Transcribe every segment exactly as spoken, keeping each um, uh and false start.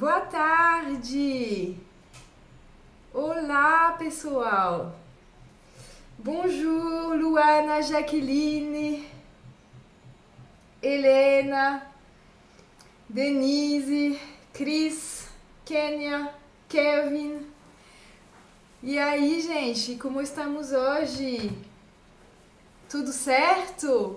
Boa tarde! Olá, pessoal! Bonjour, Luana, Jaqueline, Helena, Denise, Cris, Kênia, Kevin. E aí, gente, como estamos hoje? Tudo certo?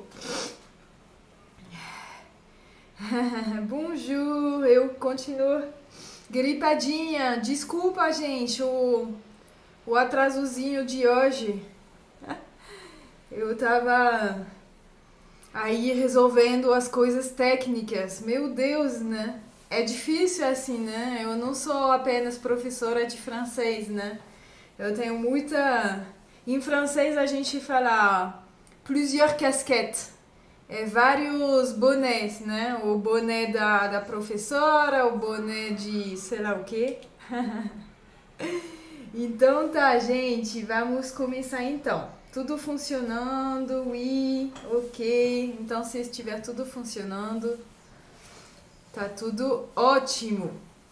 Bonjour, eu continuo gripadinha. Desculpa, gente, o, o atrasozinho de hoje. Eu tava aí resolvendo as coisas técnicas. Meu Deus, né? É difícil assim, né? Eu não sou apenas professora de francês, né? Eu tenho muita... Em francês a gente fala plusieurs casquettes. É, vários bonés, né? O boné da, da professora, o boné de sei lá o quê. Então tá, gente, vamos começar então. Tudo funcionando, oui, ok. Então se estiver tudo funcionando, tá tudo ótimo.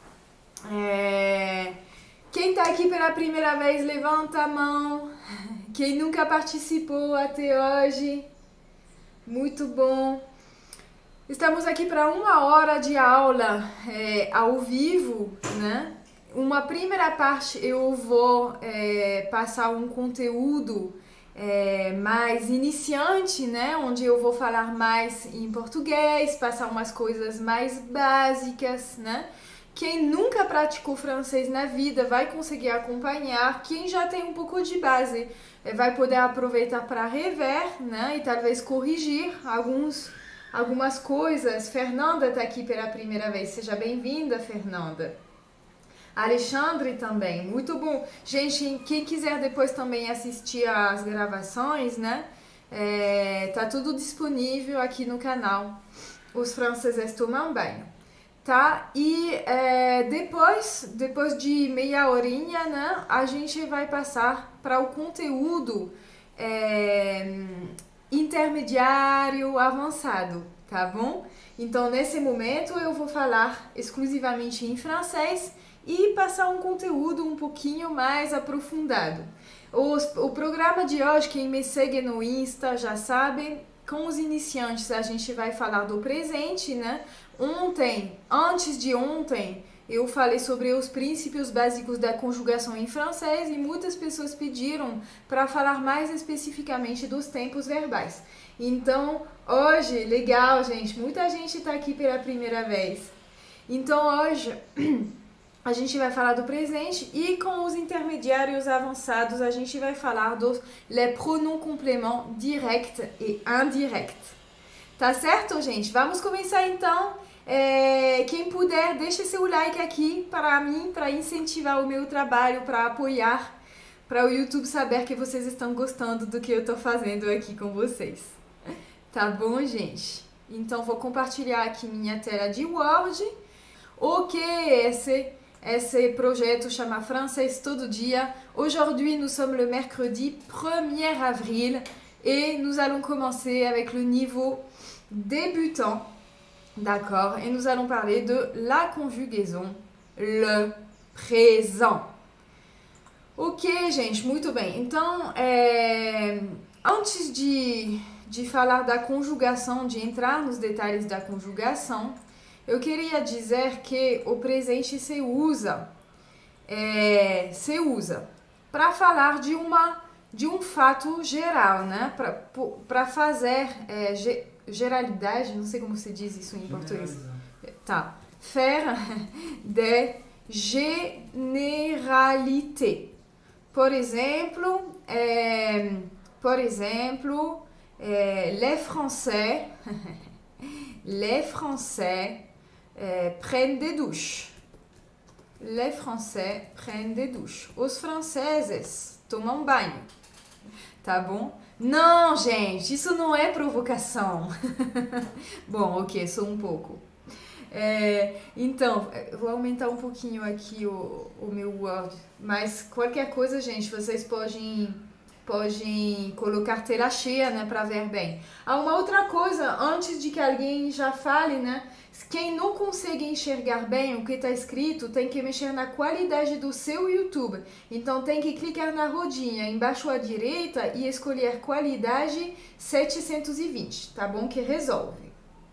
É... Quem tá aqui pela primeira vez, levanta a mão. Quem nunca participou até hoje, muito bom. Estamos aqui para uma hora de aula é, ao vivo, né? Uma primeira parte eu vou é, passar um conteúdo é, mais iniciante, né? Onde eu vou falar mais em português, passar umas coisas mais básicas, né? Quem nunca praticou francês na vida vai conseguir acompanhar. Quem já tem um pouco de base vai poder aproveitar para rever, né? E talvez corrigir alguns, algumas coisas. Fernanda está aqui pela primeira vez. Seja bem-vinda, Fernanda. Alexandre também, muito bom. Gente, quem quiser depois também assistir às gravações, né? É, tá tudo disponível aqui no canal. Os franceses tomam banho. Tá? E é, depois, depois de meia horinha, né, a gente vai passar para o conteúdo é, intermediário avançado, tá bom? Então, nesse momento, eu vou falar exclusivamente em francês e passar um conteúdo um pouquinho mais aprofundado. Os, o programa de hoje, quem me segue no Insta já sabe, com os iniciantes a gente vai falar do presente, né? Ontem, antes de ontem, eu falei sobre os princípios básicos da conjugação em francês e muitas pessoas pediram para falar mais especificamente dos tempos verbais. Então, hoje, legal, gente, muita gente está aqui pela primeira vez. Então, hoje, a gente vai falar do presente e com os intermediários avançados, a gente vai falar dos les pronoms compléments direct e indirect. Tá certo, gente? Vamos começar então. É, quem puder, deixe seu like aqui para mim, para incentivar o meu trabalho, para apoiar, para o YouTube saber que vocês estão gostando do que eu estou fazendo aqui com vocês. Tá bom, gente? Então, vou compartilhar aqui minha tela de Word. Ok, esse, esse projeto chama Francês Todo Dia. Aujourd'hui, nous sommes le mercredi premier avril et nous allons commencer avec le niveau débutant. D'accord? Et nous allons parler de la conjugaison, le présent. Ok, gente, muito bem. Então, é, antes de, de falar da conjugação, de entrar nos detalhes da conjugação, eu queria dizer que o presente se usa, é, se usa para falar de, uma, de um fato geral, né? Para fazer... É, ge, geralidade, não sei como se diz isso em português. Tá. Faire des généralités. Por exemplo, é, por exemplo, é, les Français, les Français é, prennent des douches. Les Français prennent des douches. Os franceses tomam banho. Tá bom? Não, gente, isso não é provocação. Bom, ok, sou um pouco. É, então, vou aumentar um pouquinho aqui o, o meu Word. Mas qualquer coisa, gente, vocês podem podem colocar tela cheia, né, para ver bem. Há uma outra coisa, antes de que alguém já fale, né, quem não consegue enxergar bem o que está escrito, tem que mexer na qualidade do seu YouTube. Então tem que clicar na rodinha embaixo à direita e escolher qualidade setecentos e vinte, tá bom? Que resolve.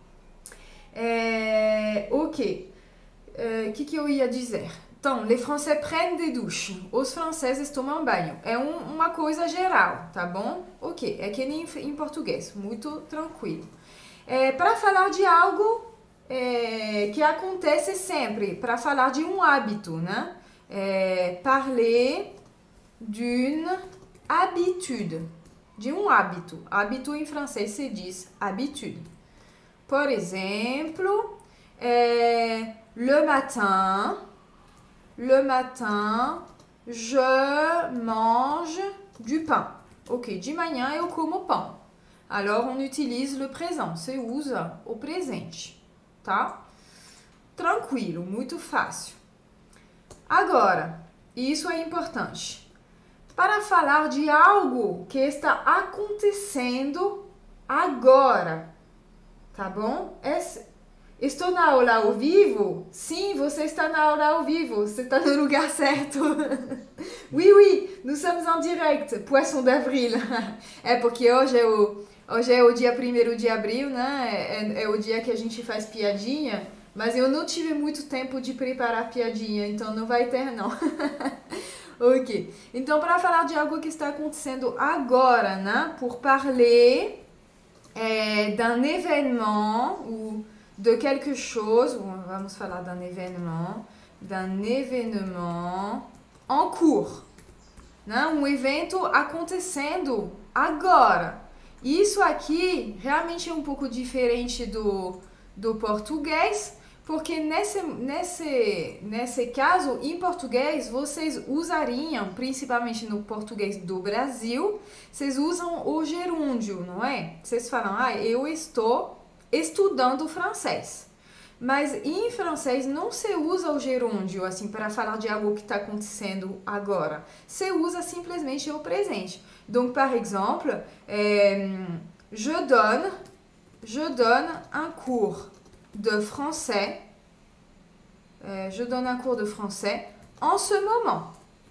É, ok. O é, que, que eu ia dizer? Então, les Français prennent des douches. Os franceses tomam banho. É um, uma coisa geral, tá bom? Ok, é que nem em português, muito tranquilo. É, para falar de algo é, que acontece sempre, para falar de um hábito, né? É, parler d'une habitude. De um hábito. Hábito em francês se diz habitude. Por exemplo, é, le matin... Le matin, je mange du pain. Ok, de manhã eu como pão. Alors, on utilise le présent. Você usa o presente, tá? Tranquilo, muito fácil. Agora, isso é importante. Para falar de algo que está acontecendo agora, tá bom? Esse... Estou na aula ao vivo? Sim, você está na aula ao vivo. Você está no lugar certo. Oui, oui, nous sommes en direct. Poisson d'avril. É porque hoje é o, hoje é o dia primeiro de abril, né? É, é o dia que a gente faz piadinha. Mas eu não tive muito tempo de preparar piadinha, então não vai ter, não. Ok. Então, para falar de algo que está acontecendo agora, né? Pour parler é, d'un événement ou de quelque chose, vamos falar d'un événement, d'un événement en cours, né? Um evento acontecendo agora. Isso aqui realmente é um pouco diferente do, do português, porque nesse, nesse, nesse caso, em português, vocês usariam, principalmente no português do Brasil, vocês usam o gerúndio, não é? Vocês falam, ah, eu estou estudando francês. Mas em francês não se usa o gerúndio assim para falar de algo que está acontecendo agora. Se usa simplesmente o presente. Donc, par exemple, eh, je donne, je donne un cours de français. Eh, je donne un cours de français en ce moment.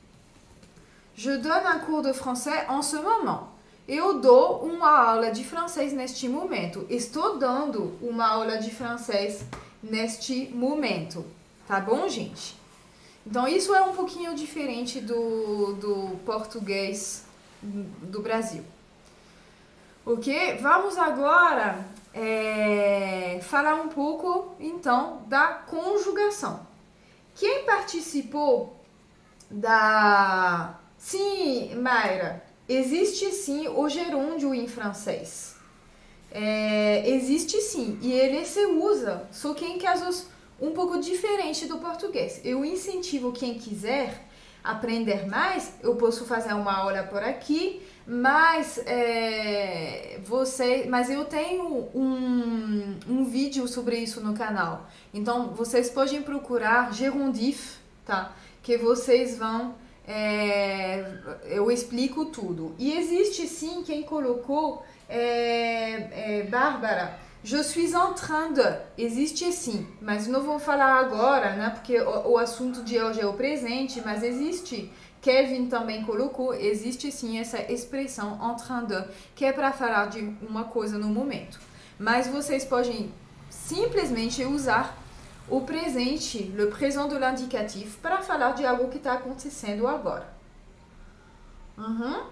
Je donne un cours de français en ce moment. Eu dou uma aula de francês neste momento. Estou dando uma aula de francês neste momento. Tá bom, gente? Então, isso é um pouquinho diferente do, do português do Brasil. Ok? Vamos agora é, falar um pouco, então, da conjugação. Quem participou da... Sim, Mayra. Existe sim o gerúndio em francês. É, existe sim, e ele se usa, só que em casos um pouco diferente do português. Eu incentivo quem quiser aprender mais, eu posso fazer uma aula por aqui, mas, é, você, mas eu tenho um, um vídeo sobre isso no canal. Então, vocês podem procurar Gerundif, tá? Que vocês vão... É, eu explico tudo. E existe sim quem colocou, é, é, Bárbara, je suis en train de. Existe sim, mas não vou falar agora, né? Porque o, o assunto de hoje é o presente, mas existe. Kevin também colocou, existe sim essa expressão en train de, que é para falar de uma coisa no momento. Mas vocês podem simplesmente usar o presente, le présent de l'indicatif, para falar de algo que está acontecendo agora. Uhum.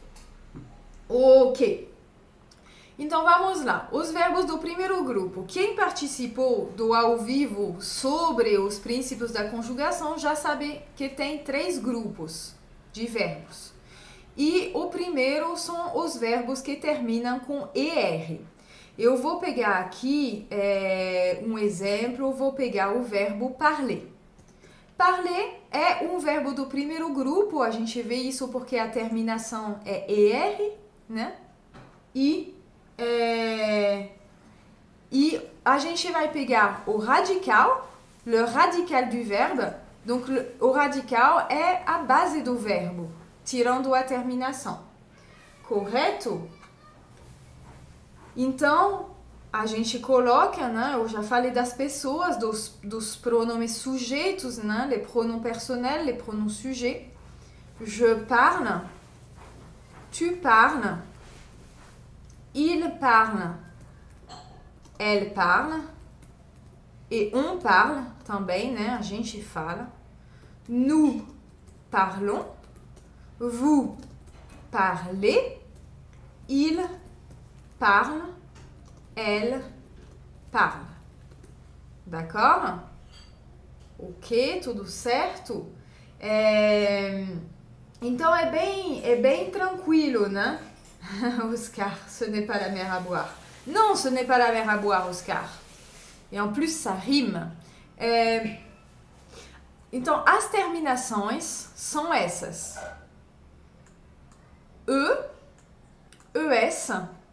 Ok. Então vamos lá. Os verbos do primeiro grupo. Quem participou do ao vivo sobre os princípios da conjugação já sabe que tem três grupos de verbos. E o primeiro são os verbos que terminam com er. Eu vou pegar aqui é, um exemplo, vou pegar o verbo parler. Parler é um verbo do primeiro grupo, a gente vê isso porque a terminação é er, né? E, é, e a gente vai pegar o radical, le radical du verbe. Donc, o radical é a base do verbo, tirando a terminação. correto? Então, a gente coloca, né? Eu já falei das pessoas, dos, dos pronomes sujeitos, né? Les pronoms personnels, les pronoms sujets. Je parle, tu parles, il parle, elle parle, et on parle também, né? A gente fala. Nous parlons, vous parlez, il parle, elle parle. D'accord? Ok, tudo certo? É... Então é bem, é bem tranquilo, né? Oscar, ce n'est pas la mer à boire. Non, ce n'est pas la mer à boire, Oscar. Et en plus, ça rime. É... Então, as terminações são essas. E, es,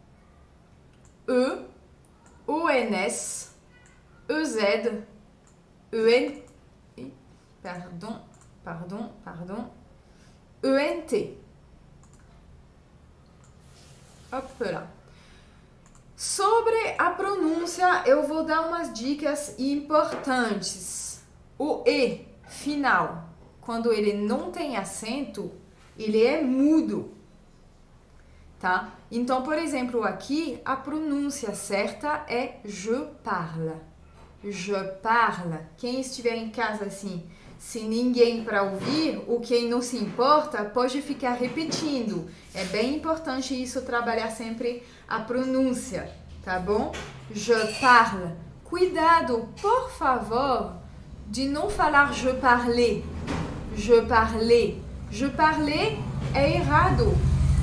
e, ons, ez, en... Pardon, pardon, pardon. ent. Hop lá. Sobre a pronúncia, eu vou dar umas dicas importantes. O E final, quando ele não tem acento, ele é mudo, tá? Então, por exemplo, aqui, a pronúncia certa é je parle. Je parle. Quem estiver em casa assim, se ninguém para ouvir, ou quem não se importa, pode ficar repetindo. É bem importante isso, trabalhar sempre a pronúncia, tá bom? Je parle. Cuidado, por favor, de não falar je parlais. Je parlais. Je parlais é errado.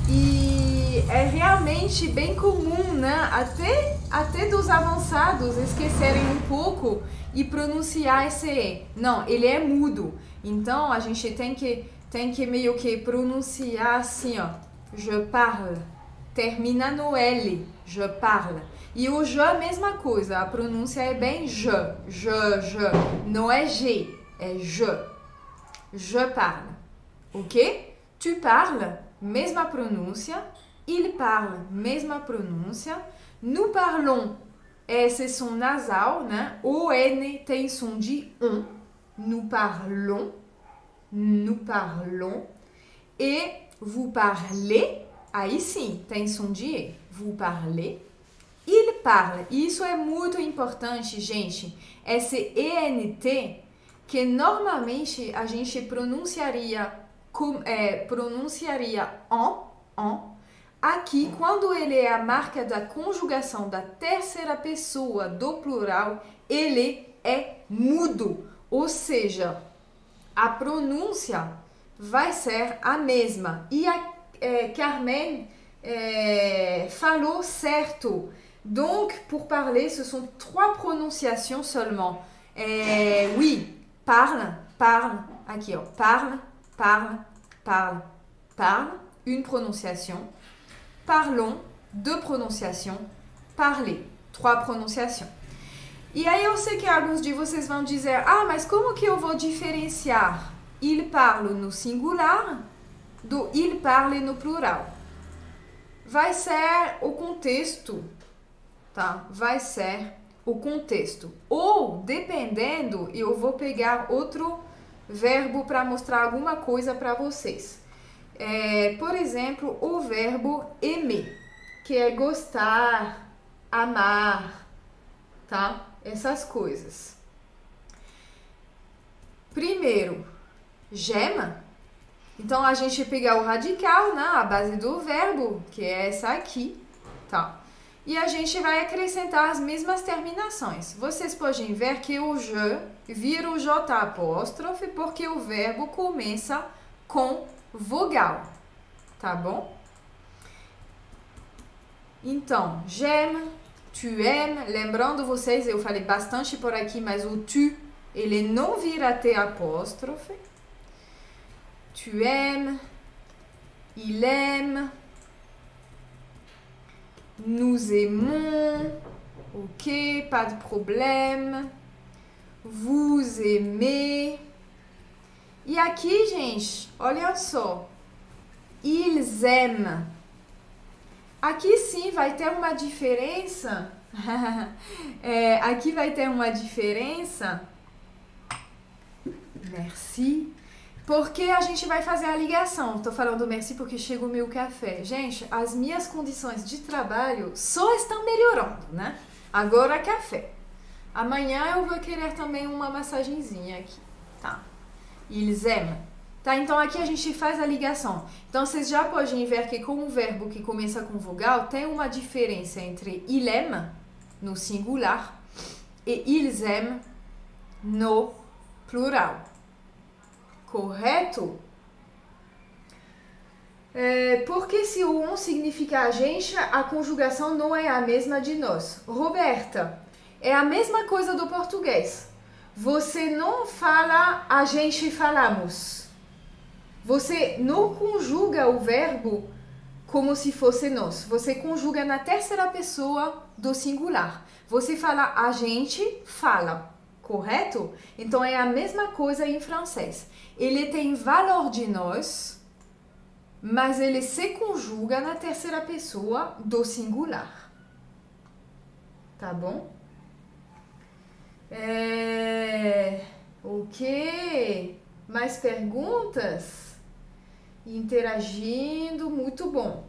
E é realmente bem comum, né? Até, até dos avançados esquecerem um pouco e pronunciar esse E. Não, ele é mudo. Então, a gente tem que, tem que meio que pronunciar assim, ó. Je parle. Termina no L. Je parle. E o je, a mesma coisa. A pronúncia é bem je. Je, je. Não é G. É je. Je parle. Ok? Tu parles. Mesma pronúncia. Il parle. Mesma pronúncia. Nous parlons. Esse som nasal, né? O N tem som de on. Nous parlons. Nous parlons. E vous parlez. Aí sim, tem som de E. Vous parlez. Il parle. E isso é muito importante, gente. Esse E N T, que normalmente a gente pronunciaria, com, é, pronunciaria en, en. Aqui, quando ele é a marca da conjugação da terceira pessoa do plural, ele é mudo. Ou seja, a pronúncia vai ser a mesma. E a é, Carmen é, falou certo. Donc, pour parler, ce sont trois prononciations seulement. É, oui, parle, parle. Aqui, ó. Parle, parle, parle, parle. Une prononciation. Parlons, deux prononciations. Parler, trois prononciations. E aí eu sei que alguns de vocês vão dizer, ah, mas como que eu vou diferenciar il parle no singular do il parle no plural? Vai ser o contexto, tá? Vai ser o contexto. Ou, dependendo, eu vou pegar outro verbo para mostrar alguma coisa para vocês. É, por exemplo, o verbo aimer, que é gostar, amar, tá? Essas coisas. Primeiro, j'aime. Então, a gente pega o radical, né? A base do verbo, que é essa aqui, tá? E a gente vai acrescentar as mesmas terminações. Vocês podem ver que o je vira o J apóstrofe, porque o verbo começa com vogal, tá bom? Então, j'aime, tu aimes. Lembrando vocês, eu falei bastante por aqui, mas o tu, ele não vira T apóstrofe. Tu aimes, il aime, nous aimons, ok, pas de problème, vous aimez. E aqui, gente, olha só, ils aiment. Aqui sim vai ter uma diferença. é, aqui vai ter uma diferença. Merci. Porque a gente vai fazer a ligação. Tô falando merci porque chega o meu café. Gente, as minhas condições de trabalho só estão melhorando, né? Agora café. Amanhã eu vou querer também uma massagenzinha aqui, tá? Ils aiment. Tá, então aqui a gente faz a ligação. Então vocês já podem ver que com o verbo que começa com vogal, tem uma diferença entre il aime, no singular, e ils aiment, no plural. Correto? É, porque se o on significa a gente, a conjugação não é a mesma de nós. Roberta, é a mesma coisa do português. Você não fala a gente falamos. Você não conjuga o verbo como se fosse nós. Você conjuga na terceira pessoa do singular. Você fala a gente fala. Correto? Então é a mesma coisa em francês. Ele tem valor de nós, mas ele se conjuga na terceira pessoa do singular. Tá bom? É... Ok. Mais perguntas? Interagindo, muito bom.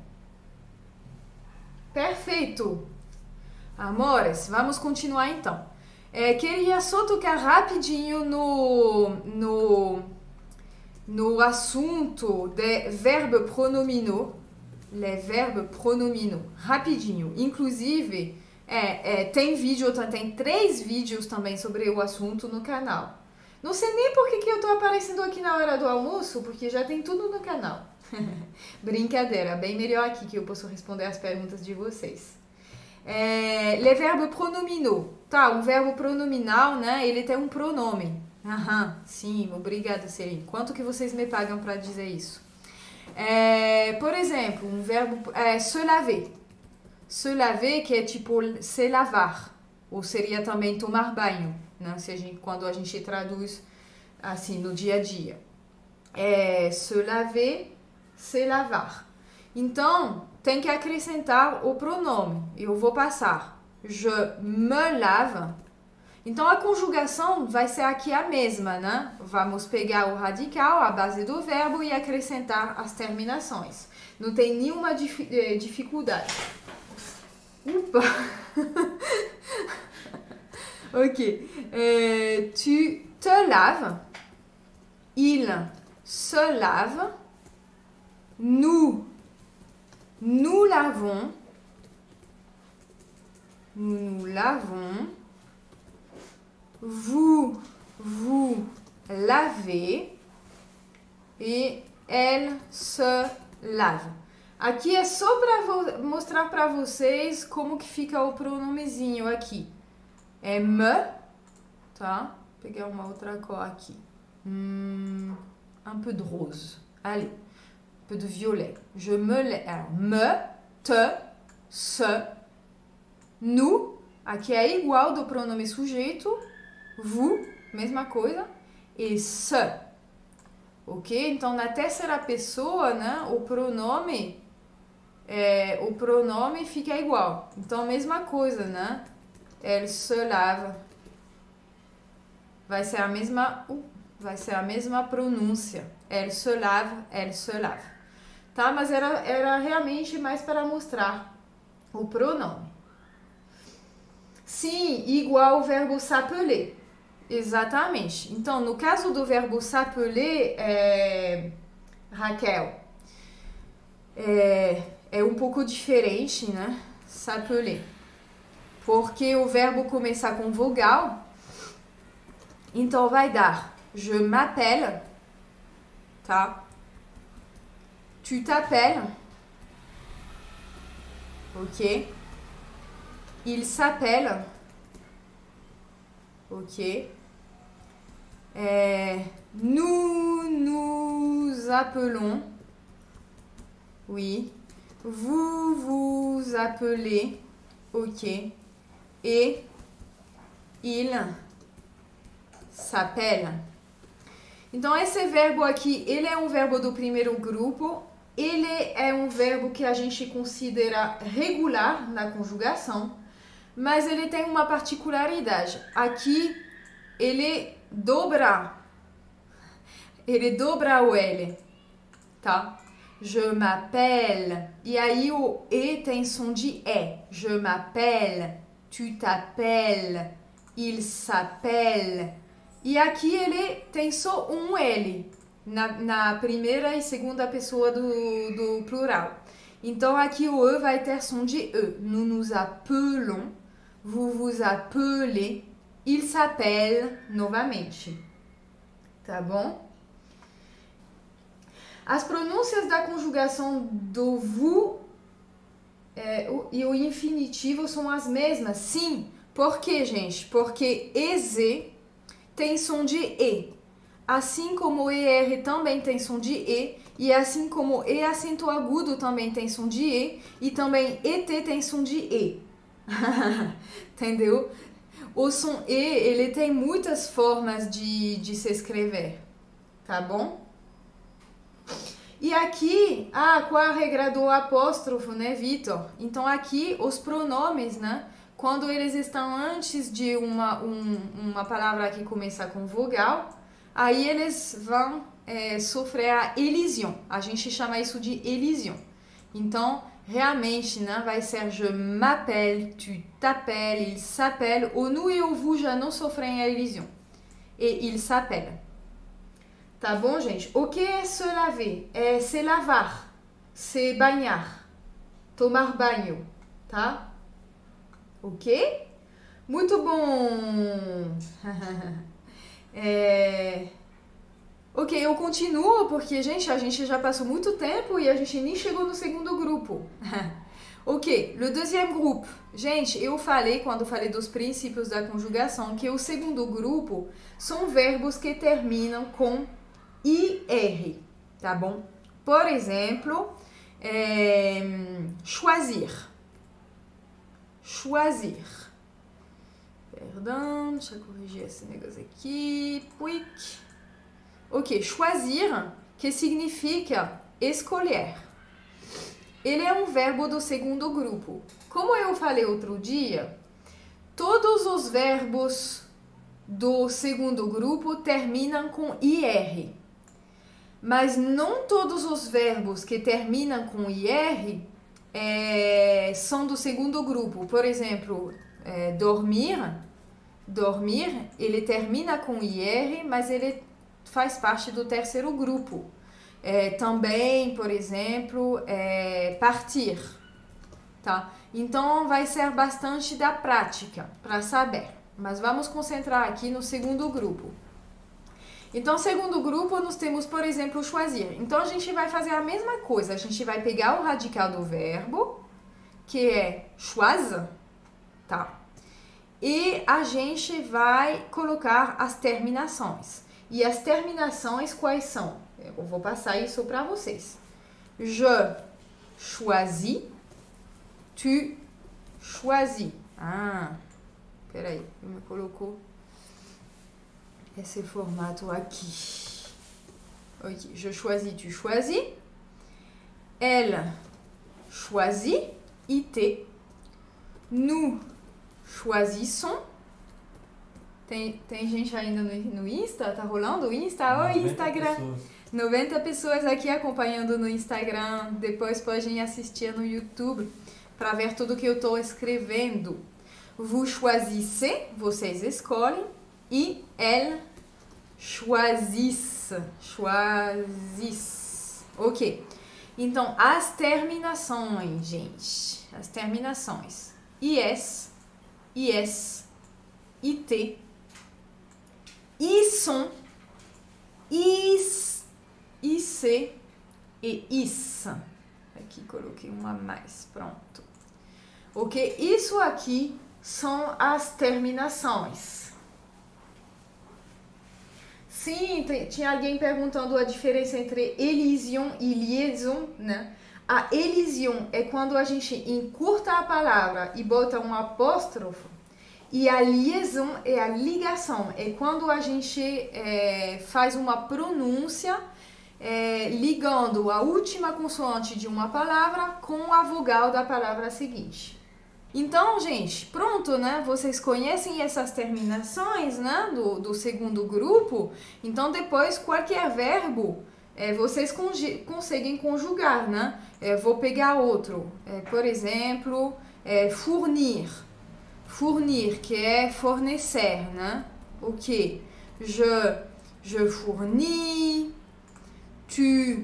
Perfeito. Amores, vamos continuar então. É, queria só tocar rapidinho no, no, no assunto de verbes pronominaux, les verbes pronominaux, rapidinho. Inclusive, é, é, tem vídeo, tem três vídeos também sobre o assunto no canal. Não sei nem por que, que eu tô aparecendo aqui na hora do almoço, porque já tem tudo no canal. Brincadeira, bem melhor aqui que eu posso responder as perguntas de vocês. É, les verbes pronominaux. Tá, um verbo pronominal, né? Ele tem um pronome. Aham, sim, obrigada, Celine. Quanto que vocês me pagam para dizer isso? É, por exemplo, um verbo é, se laver. Se laver, que é tipo se lavar. Ou seria também tomar banho, né? Se a gente, quando a gente traduz assim no dia a dia. É, se laver, se lavar. Então, tem que acrescentar o pronome. Eu vou passar. Je me lave. Então, a conjugação vai ser aqui a mesma, né? Vamos pegar o radical, a base do verbo e acrescentar as terminações. Não tem nenhuma dif dificuldade. Opa! Ok. Euh, tu te laves. Il se lave. Nous, nous lavons. Nous lavons. Vous, vous lavez. E elle se lave. Aqui é só para mostrar para vocês como que fica o pronomezinho aqui. É me, tá? Vou pegar uma outra cor aqui. Hum, un peu de rose. Allez, un peu de violet. Je me lève. Alors, me, te, se, nous. Aqui é igual do pronome sujeito. Vous, mesma coisa. E se. Ok? Então, na terceira pessoa, né? O pronome, é, o pronome fica igual. Então, mesma coisa, né? Elle se lave. Vai ser a mesma, uh, vai ser a mesma pronúncia. Elle se lave, elle se lave. Tá? Mas era, era realmente mais para mostrar o pronome. Sim, igual o verbo s'appeler. Exatamente. Então, no caso do verbo s'appeler, é, Raquel, é, é um pouco diferente, né? S'appeler. Porque o verbo começar com vogal, então vai dar je m'appelle, tá? Tu t'appelles, ok? Il s'appelle, ok? É, nous nous appelons, oui. Vous vous appelez, ok? Et il s'appelle. Então, esse verbo aqui, ele é um verbo do primeiro grupo, ele é um verbo que a gente considera regular na conjugação, mas ele tem uma particularidade. Aqui ele dobra, ele dobra o L, tá? Je m'appelle. E aí o E tem som de E. Je m'appelle, tu t'appelles, il s'appelle. E aqui ele tem só um L na, na primeira e segunda pessoa do, do plural. Então aqui o E vai ter som de E. Nous nous appelons, vous vous appelez, il s'appelle novamente. Tá bom? As pronúncias da conjugação do vous é, o, e o infinitivo são as mesmas? Sim. Por quê, gente? Porque EZ tem som de E. Assim como o E R também tem som de E. E assim como E acento agudo também tem som de E. E também E T tem som de E. Entendeu? O som E, ele tem muitas formas de, de se escrever. Tá bom? E aqui, ah, qual a regra do apóstrofo, né, Vitor? Então aqui os pronomes, né, quando eles estão antes de uma, um, uma palavra que começa com vogal, aí eles vão é, sofrer a elision. A gente chama isso de elision. Então, realmente, né, vai ser je m'appelle, tu t'appelles, il s'appelle. O nous e o vous já não sofrem a elision. E il s'appelle. Tá bom, gente? O que é se laver? É se lavar, se banhar, tomar banho, tá? Ok? Muito bom! é... Ok, eu continuo porque, gente, a gente já passou muito tempo e a gente nem chegou no segundo grupo. Ok, le deuxième groupe. Gente, eu falei, quando falei dos princípios da conjugação, que o segundo grupo são verbos que terminam com I R, tá bom? Por exemplo, é, choisir. Choisir. Perdão, deixa eu corrigir esse negócio aqui. Puic. Ok, choisir, que significa escolher. Ele é um verbo do segundo grupo. Como eu falei outro dia, todos os verbos do segundo grupo terminam com I R. Mas não todos os verbos que terminam com I R é, são do segundo grupo. Por exemplo, é, dormir, dormir, ele termina com I R, mas ele faz parte do terceiro grupo. É, também, por exemplo, é, partir, tá? Então, vai ser bastante da prática para saber. Mas vamos concentrar aqui no segundo grupo. Então, segundo grupo, nós temos, por exemplo, choisir. Então, a gente vai fazer a mesma coisa. A gente vai pegar o radical do verbo, que é choisir, tá? E a gente vai colocar as terminações. E as terminações quais são? Eu vou passar isso para vocês. Je choisis, tu choisis. Ah, peraí, ele me colocou esse formato aqui. Ok, je choisis, tu choisis. Elle choisit, it. Nous choisissons. Tem, tem gente ainda no, no Insta? Tá rolando o Insta? Oi, Instagram! Pessoas. noventa pessoas aqui acompanhando no Instagram. Depois podem assistir no YouTube para ver tudo que eu estou escrevendo. Vous choisissez, vocês escolhem. E elle choisissent, choisissent. Ok. Então, as terminações, gente. As terminações. Is, is, it, isson, is, ic e is. Aqui coloquei uma a mais, pronto. Ok? Isso aqui são as terminações. Sim, tem, tinha alguém perguntando a diferença entre elision e liaison, né? A elision é quando a gente encurta a palavra e bota um apóstrofo. E a liaison é a ligação. É quando a gente é, faz uma pronúncia é, ligando a última consoante de uma palavra com a vogal da palavra seguinte. Então, gente, pronto, né? Vocês conhecem essas terminações, né? Do, do segundo grupo. Então, depois, qualquer verbo, é, vocês conseguem conjugar, né? É, vou pegar outro. É, por exemplo, é, fournir. Fournir, que é fornecer, né? O que? Je, je fournis. Tu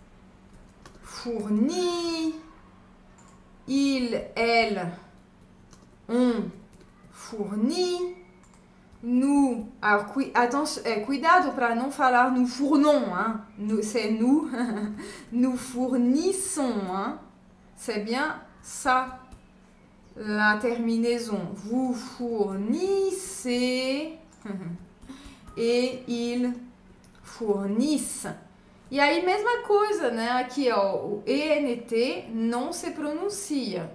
fournis. Il, elle, on fournit. Nous, alors, cu, attention, é, cuidado para não falar nous fournons, hein? Nous, c'est nous. Nous fournissons, hein? C'est bien ça, la terminaison. Vous fournissez et ils fournissent. E aí, mesma coisa, né? Aqui, ó, o E N T não se pronuncia.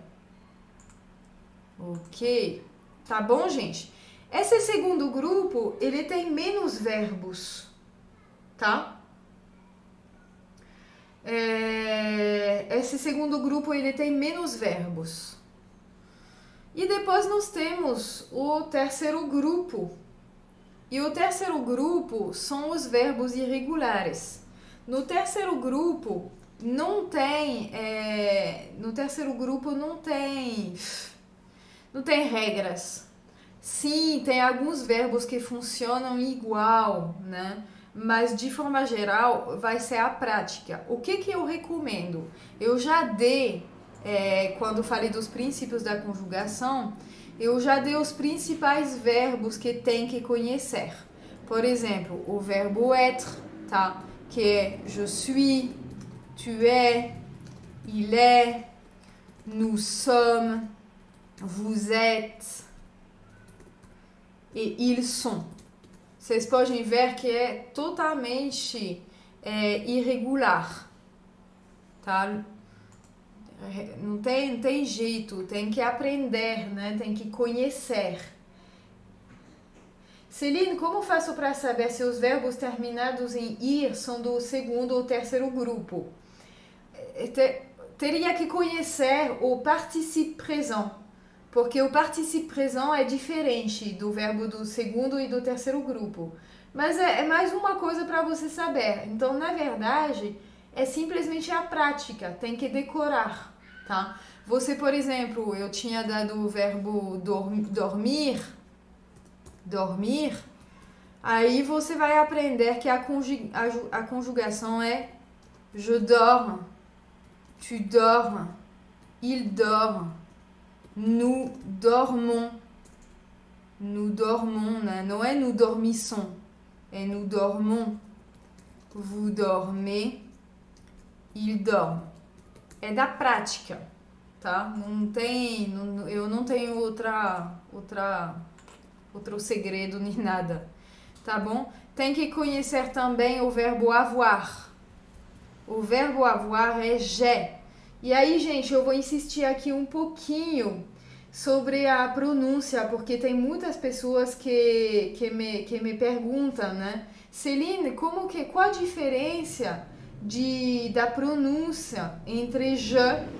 Ok? Tá bom, gente? Esse segundo grupo, ele tem menos verbos, tá? É, esse segundo grupo, ele tem menos verbos. E depois nós temos o terceiro grupo. E o terceiro grupo são os verbos irregulares. No terceiro grupo, não tem... É, no terceiro grupo não tem... Não tem regras. Sim, tem alguns verbos que funcionam igual, né? Mas de forma geral vai ser a prática. O que que eu recomendo? Eu já dei, é, quando falei dos princípios da conjugação, eu já dei os principais verbos que tem que conhecer. Por exemplo, o verbo être, tá? Que é je suis, tu es, il est, nous sommes, vous êtes e ils sont. Vocês podem ver que é totalmente é, irregular, tá? Não tem, não tem jeito, tem que aprender, né? Tem que conhecer. Celine, como faço para saber se os verbos terminados em ir são do segundo ou terceiro grupo? Teria que conhecer o participe présent. Porque o participe présent é diferente do verbo do segundo e do terceiro grupo. Mas é, é mais uma coisa para você saber. Então, na verdade, é simplesmente a prática. Tem que decorar, tá? Você, por exemplo, eu tinha dado o verbo dormir. Dormir. Aí você vai aprender que a, conjug, a, a conjugação é je dors, tu dors, il dort. Nous dormons. Nous dormons, né? Não é nous dormissons, é nous dormons. Vous dormez, il dorme. É da prática, tá? Não tem, não, eu não tenho outra, outra, outro segredo nem nada, tá bom? Tem que conhecer também o verbo avoir. O verbo avoir é j'ai. E aí, gente, eu vou insistir aqui um pouquinho sobre a pronúncia, porque tem muitas pessoas que, que, me, que me perguntam, né? Celine, como que, qual a diferença de, da pronúncia entre je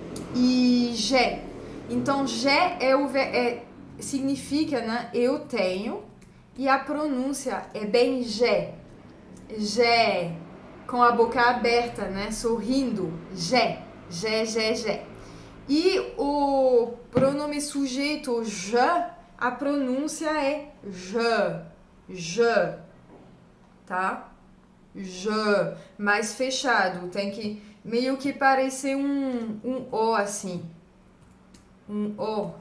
e j'ai? Então, j'ai é o, é, significa, né, eu tenho, e a pronúncia é bem j'ai. J'ai, com a boca aberta, né, sorrindo, j'ai. Je, je, je. E o pronome sujeito je, a pronúncia é je, je, tá? Je, mais fechado, tem que meio que parecer um, um O assim, um O,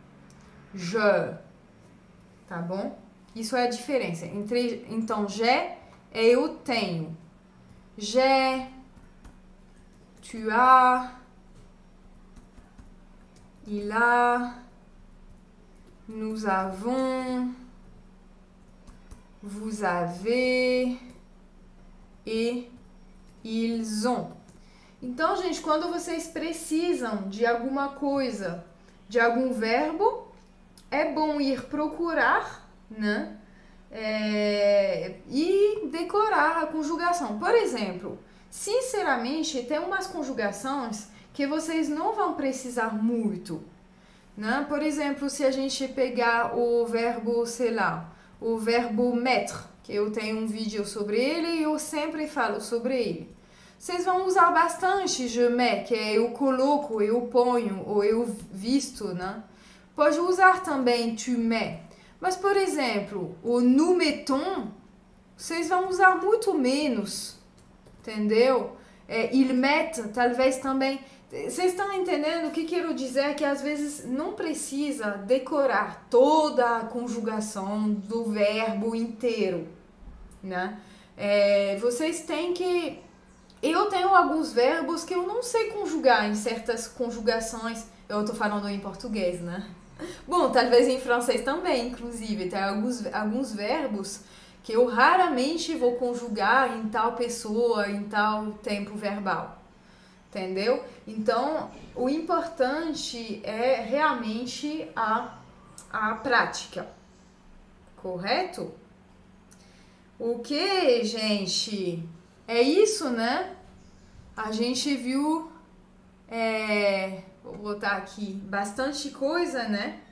je, tá bom? Isso é a diferença. Entre, então, je é eu tenho, j'ai, tu as, il a, nous avons, vous avez e ils ont. Então, gente, quando vocês precisam de alguma coisa, de algum verbo, é bom ir procurar, né? É, e decorar a conjugação. Por exemplo, Sinceramente, tem umas conjugações que vocês não vão precisar muito, né? Por exemplo, se a gente pegar o verbo, sei lá, o verbo mettre, que eu tenho um vídeo sobre ele e eu sempre falo sobre ele. Vocês vão usar bastante je mets, que é eu coloco, eu ponho, ou eu visto, né? Pode usar também tu mets. Mas, por exemplo, o nous mettons, vocês vão usar muito menos, entendeu? É, il met, talvez também. Vocês estão entendendo o que quero dizer? Que às vezes não precisa decorar toda a conjugação do verbo inteiro, né? É, vocês têm que... Eu tenho alguns verbos que eu não sei conjugar em certas conjugações. Eu tô falando em português, né? Bom, talvez em francês também, inclusive. Tem alguns, alguns verbos que eu raramente vou conjugar em tal pessoa, em tal tempo verbal. Entendeu? Então, o importante é realmente a, a prática. Correto? O que, gente? É isso, né? A gente viu, é, vou botar aqui, bastante coisa, né?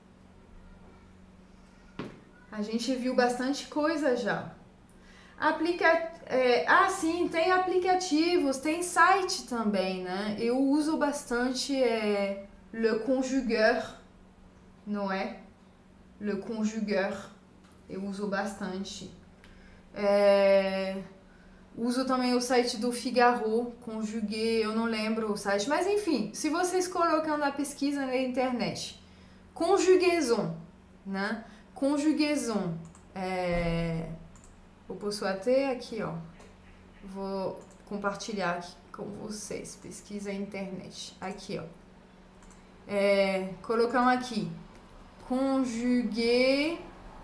A gente viu bastante coisa já. Aplica... É, ah, sim, tem aplicativos, tem site também, né? Eu uso bastante é, Le Conjugueur, não é? Le Conjugueur, eu uso bastante. É, uso também o site do Figaro, Conjugué, eu não lembro o site, mas enfim, se vocês colocam na pesquisa na internet, conjugaison, né? Conjugaison, é... eu posso até aqui, ó, vou compartilhar aqui com vocês, pesquisa na internet, aqui, ó, é, colocamos aqui, conjugué,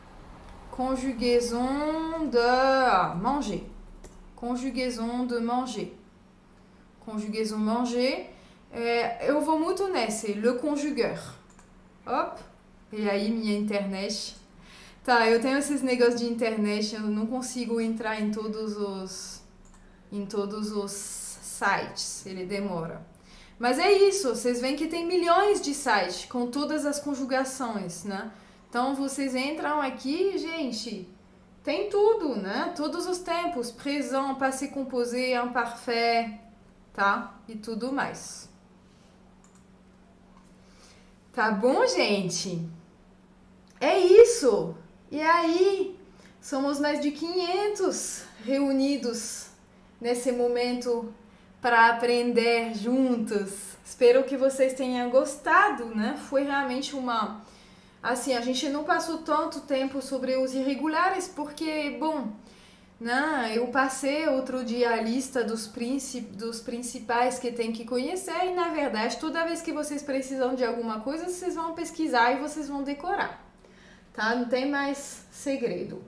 conjugaison de ah, manger, conjugaison de manger, conjugaison manger, é, eu vou muito nesse, le conjugueur, hop, e aí minha internet... Tá, eu tenho esses negócios de internet, eu não consigo entrar em todos os em todos os sites, ele demora. Mas é isso, vocês veem que tem milhões de sites com todas as conjugações, né? Então vocês entram aqui, gente, tem tudo, né? Todos os tempos, présent, passé composé, imparfait, tá? E tudo mais. Tá bom, gente? É isso! E aí, somos mais de quinhentos reunidos nesse momento para aprender juntos. Espero que vocês tenham gostado, né? Foi realmente uma... Assim, a gente não passou tanto tempo sobre os irregulares porque, bom, né? Eu passei outro dia a lista dos, princip... dos principais que tem que conhecer e, na verdade, toda vez que vocês precisam de alguma coisa, vocês vão pesquisar e vocês vão decorar. Tá? Não tem mais segredo.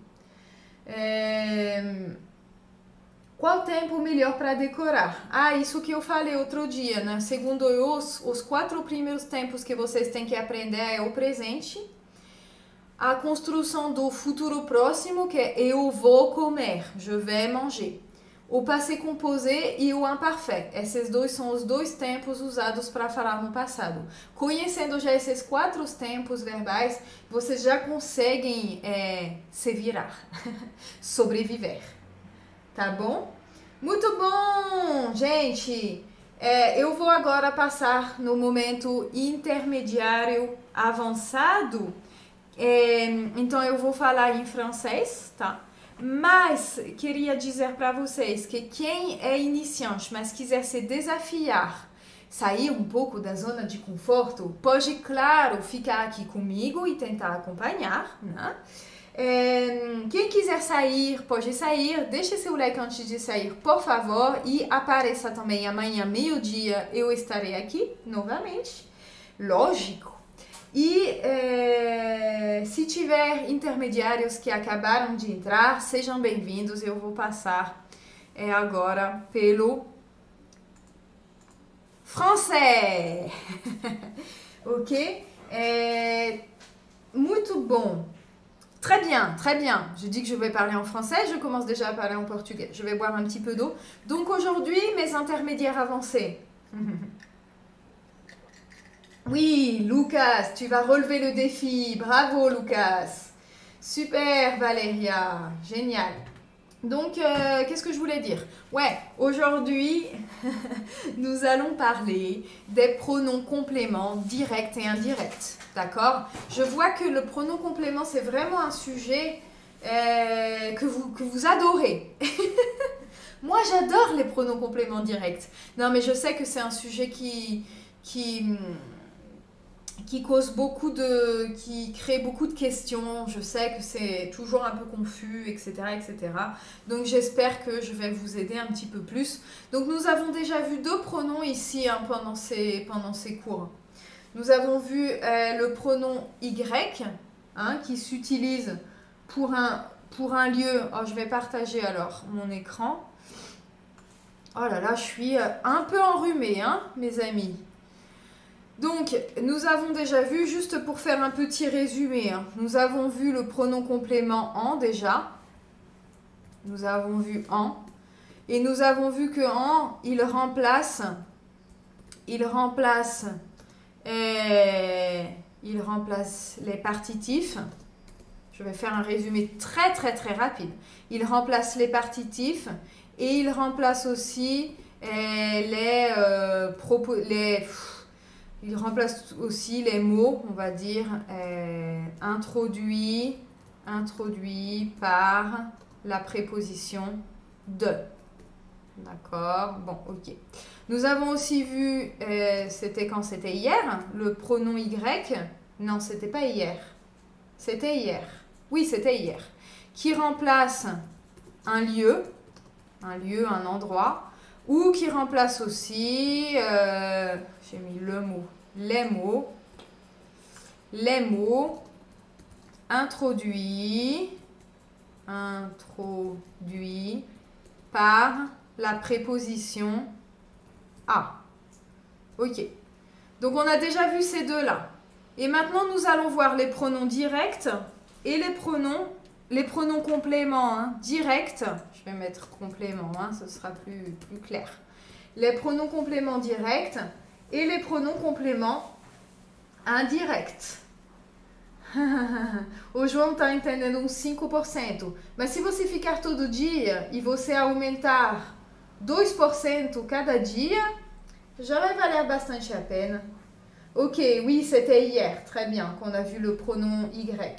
É... Qual tempo melhor para decorar? Ah, isso que eu falei outro dia, né? Segundo os, os quatro primeiros tempos que vocês têm que aprender é o presente, a construção do futuro próximo, que é eu vou comer, je vais manger. O passé composé e o imparfait. Esses dois são os dois tempos usados para falar no passado. Conhecendo já esses quatro tempos verbais, vocês já conseguem é, se virar, sobreviver. Tá bom? Muito bom, gente! É, eu vou agora passar no momento intermediário avançado. É, então eu vou falar em francês, tá? Mas queria dizer para vocês que quem é iniciante, mas quiser se desafiar, sair um pouco da zona de conforto, pode, claro, ficar aqui comigo e tentar acompanhar, né? É, quem quiser sair, pode sair, deixe seu like antes de sair, por favor, e apareça também amanhã, meio-dia, eu estarei aqui novamente, lógico. E é, se tiver intermediários que acabaram de entrar, sejam bem-vindos. Eu vou passar é, agora pelo francês. Ok? É, muito bom. Très bien, très bien. Je dis que je vais parler en français, je commence déjà à parler en portugais. Je vais boire un petit peu d'eau. Donc aujourd'hui, mes intermédiaires avancés. Oui, Lucas, tu vas relever le défi. Bravo, Lucas. Super, Valéria. Génial. Donc, euh, qu'est-ce que je voulais dire? Ouais, aujourd'hui, nous allons parler des pronoms compléments directs et indirects. D'accord? Je vois que le pronom complément, c'est vraiment un sujet euh, que, vous, que vous adorez. Moi, j'adore les pronoms compléments directs. Non, mais je sais que c'est un sujet qui, qui, qui cause beaucoup de... qui crée beaucoup de questions. Je sais que c'est toujours un peu confus, et cetera, et cetera. Donc, j'espère que je vais vous aider un petit peu plus. Donc, nous avons déjà vu deux pronoms ici hein, pendant, ces, pendant ces cours. Nous avons vu euh, le pronom Y hein, qui s'utilise pour un, pour un lieu. Oh, je vais partager alors mon écran. Oh là là, je suis un peu enrhumée, hein, mes amis. Donc, nous avons déjà vu, juste pour faire un petit résumé, hein, nous avons vu le pronom complément en déjà. Nous avons vu en. Et nous avons vu que en, il remplace, il remplace, euh, il remplace les partitifs. Je vais faire un résumé très très très rapide. Il remplace les partitifs et il remplace aussi euh, les, euh, propos, les pff, il remplace aussi les mots, on va dire, euh, introduits, introduits par la préposition de. D'accord? Bon, ok. Nous avons aussi vu, euh, c'était quand c'était hier, le pronom Y. Non, c'était pas hier. C'était hier. Oui, c'était hier. Qui remplace un lieu, un lieu, un endroit, ou qui remplace aussi, euh, j'ai mis le mot, les mots, les mots introduits, introduits par la préposition à. Ok. Donc, on a déjà vu ces deux-là. Et maintenant, nous allons voir les pronoms directs et les pronoms, les pronoms compléments hein, directs. Je vais mettre complément, hein, ce sera plus, plus clair. Les pronoms compléments directs et les pronoms compléments indirects. O João está entendendo uns cinco por cento. Mas se você ficar todo dia e você aumentar dois por cento cada dia, já vai valer bastante a pena. Ok, oui, c'était hier, très bien, qu'on a vu le pronom Y.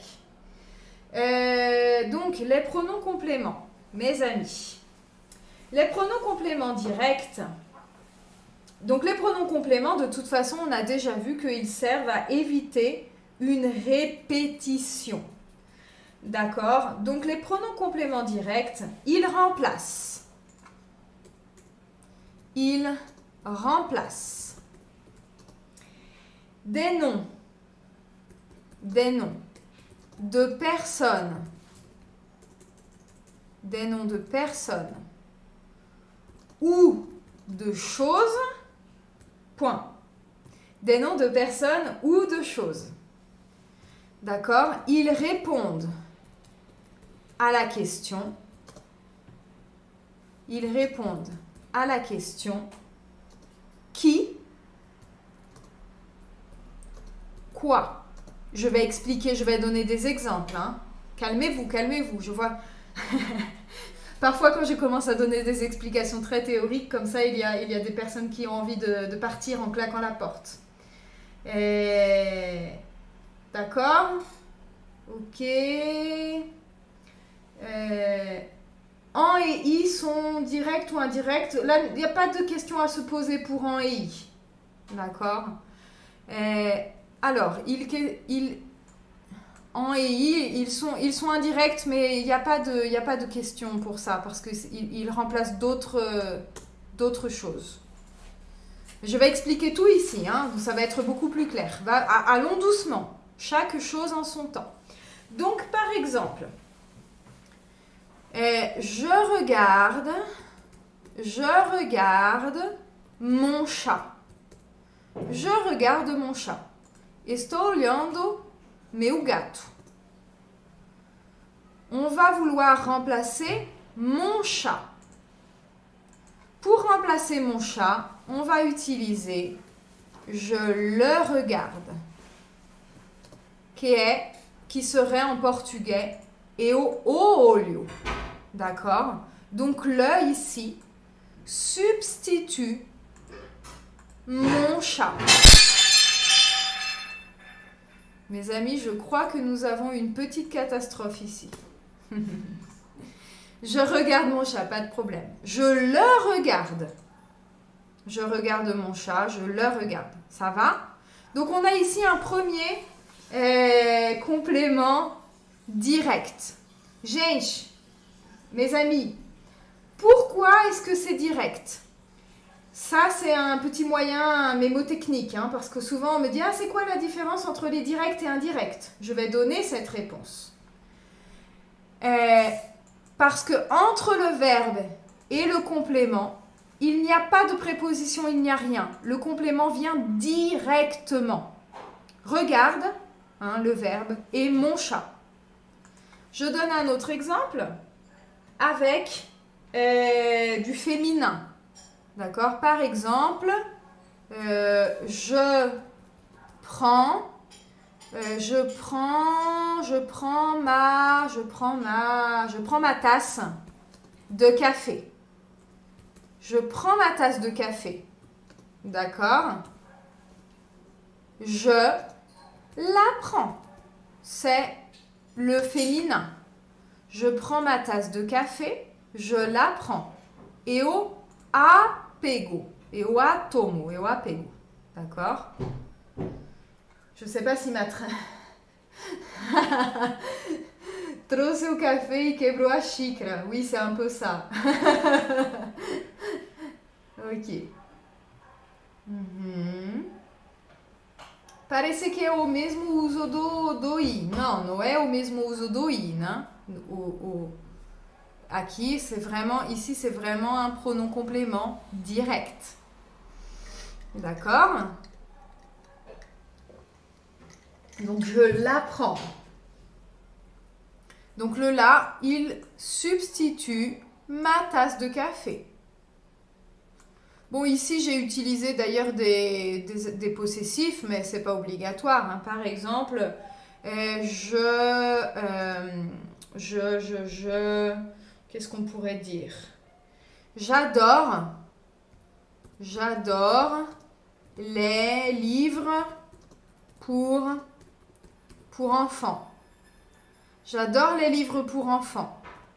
Euh, donc, les pronoms compléments, mes amis. Les pronoms compléments directs. Donc, les pronoms compléments, de toute façon, on a déjà vu qu'ils servent à éviter une répétition. D'accord? Donc, les pronoms compléments directs, ils remplacent. Ils remplacent. Des noms, des noms de personnes, des noms de personnes ou de choses, point. Des noms de personnes ou de choses. D'accord? Ils répondent à la question, ils répondent à la question qui, quoi? Je vais expliquer, je vais donner des exemples. Hein. Calmez-vous, calmez-vous. Je vois. Parfois, quand je commence à donner des explications très théoriques, comme ça, il y a, il y a des personnes qui ont envie de, de partir en claquant la porte. Et... D'accord? Ok. Euh... En et i sont directs ou indirects. Là, il n'y a pas de question à se poser pour en et i. D'accord? Euh... Alors, il, il, en et i, ils sont, ils sont indirects, mais il n'y a pas de, il n'y a pas de question pour ça, parce qu'ils ils remplacent d'autres, d'autres choses. Je vais expliquer tout ici, hein, ça va être beaucoup plus clair. Va, allons doucement, chaque chose en son temps. Donc, par exemple, euh, je regarde, je regarde mon chat. Je regarde mon chat. Estou olhando meu gato. on va vouloir remplacer mon chat. Pour remplacer mon chat, on va utiliser je le regarde, qui, est, qui serait en portugais eu olho. D'accord? Donc le ici substitue mon chat. Mes amis, je crois que nous avons une petite catastrophe ici. Je regarde mon chat, pas de problème. Je le regarde. Je regarde mon chat, je le regarde. Ça va? Donc, on a ici un premier euh, complément direct. Gente, mes amis, pourquoi est-ce que c'est direct? Ça, c'est un petit moyen mémotechnique, hein, parce que souvent, on me dit « Ah, c'est quoi la différence entre les directs et indirects ?» Je vais donner cette réponse. Euh, parce que entre le verbe et le complément, il n'y a pas de préposition, il n'y a rien. Le complément vient directement. Regarde, hein, le verbe, et mon chat. Je donne un autre exemple avec euh, du féminin. D'accord? Par exemple, euh, je prends, euh, je prends, je prends ma, je prends ma, je prends ma tasse de café. Je prends ma tasse de café. D'accord? Je la prends. C'est le féminin. Je prends ma tasse de café, je la prends. Et au apego. Eu atomo. Eu apego. D'accord? Je ne sais pas si ma... Tra... Trouxe o café e quebrou a xícara. Oui, c'est un peu ça. Ok. Uhum. Parece que é o mesmo uso do, do i. Não, não é o mesmo uso do i, né? O, o... Aqui, c'est vraiment, ici, c'est vraiment un pronom complément direct. D'accord? Donc, je l'apprends. Donc, le là, il substitue ma tasse de café. Bon, ici, j'ai utilisé d'ailleurs des, des, des possessifs, mais ce n'est pas obligatoire. Hein. Par exemple, euh, je, euh, je, je, je... Qu'est-ce qu'on pourrait dire? J'adore, j'adore les livres pour, pour enfants. J'adore les livres pour enfants.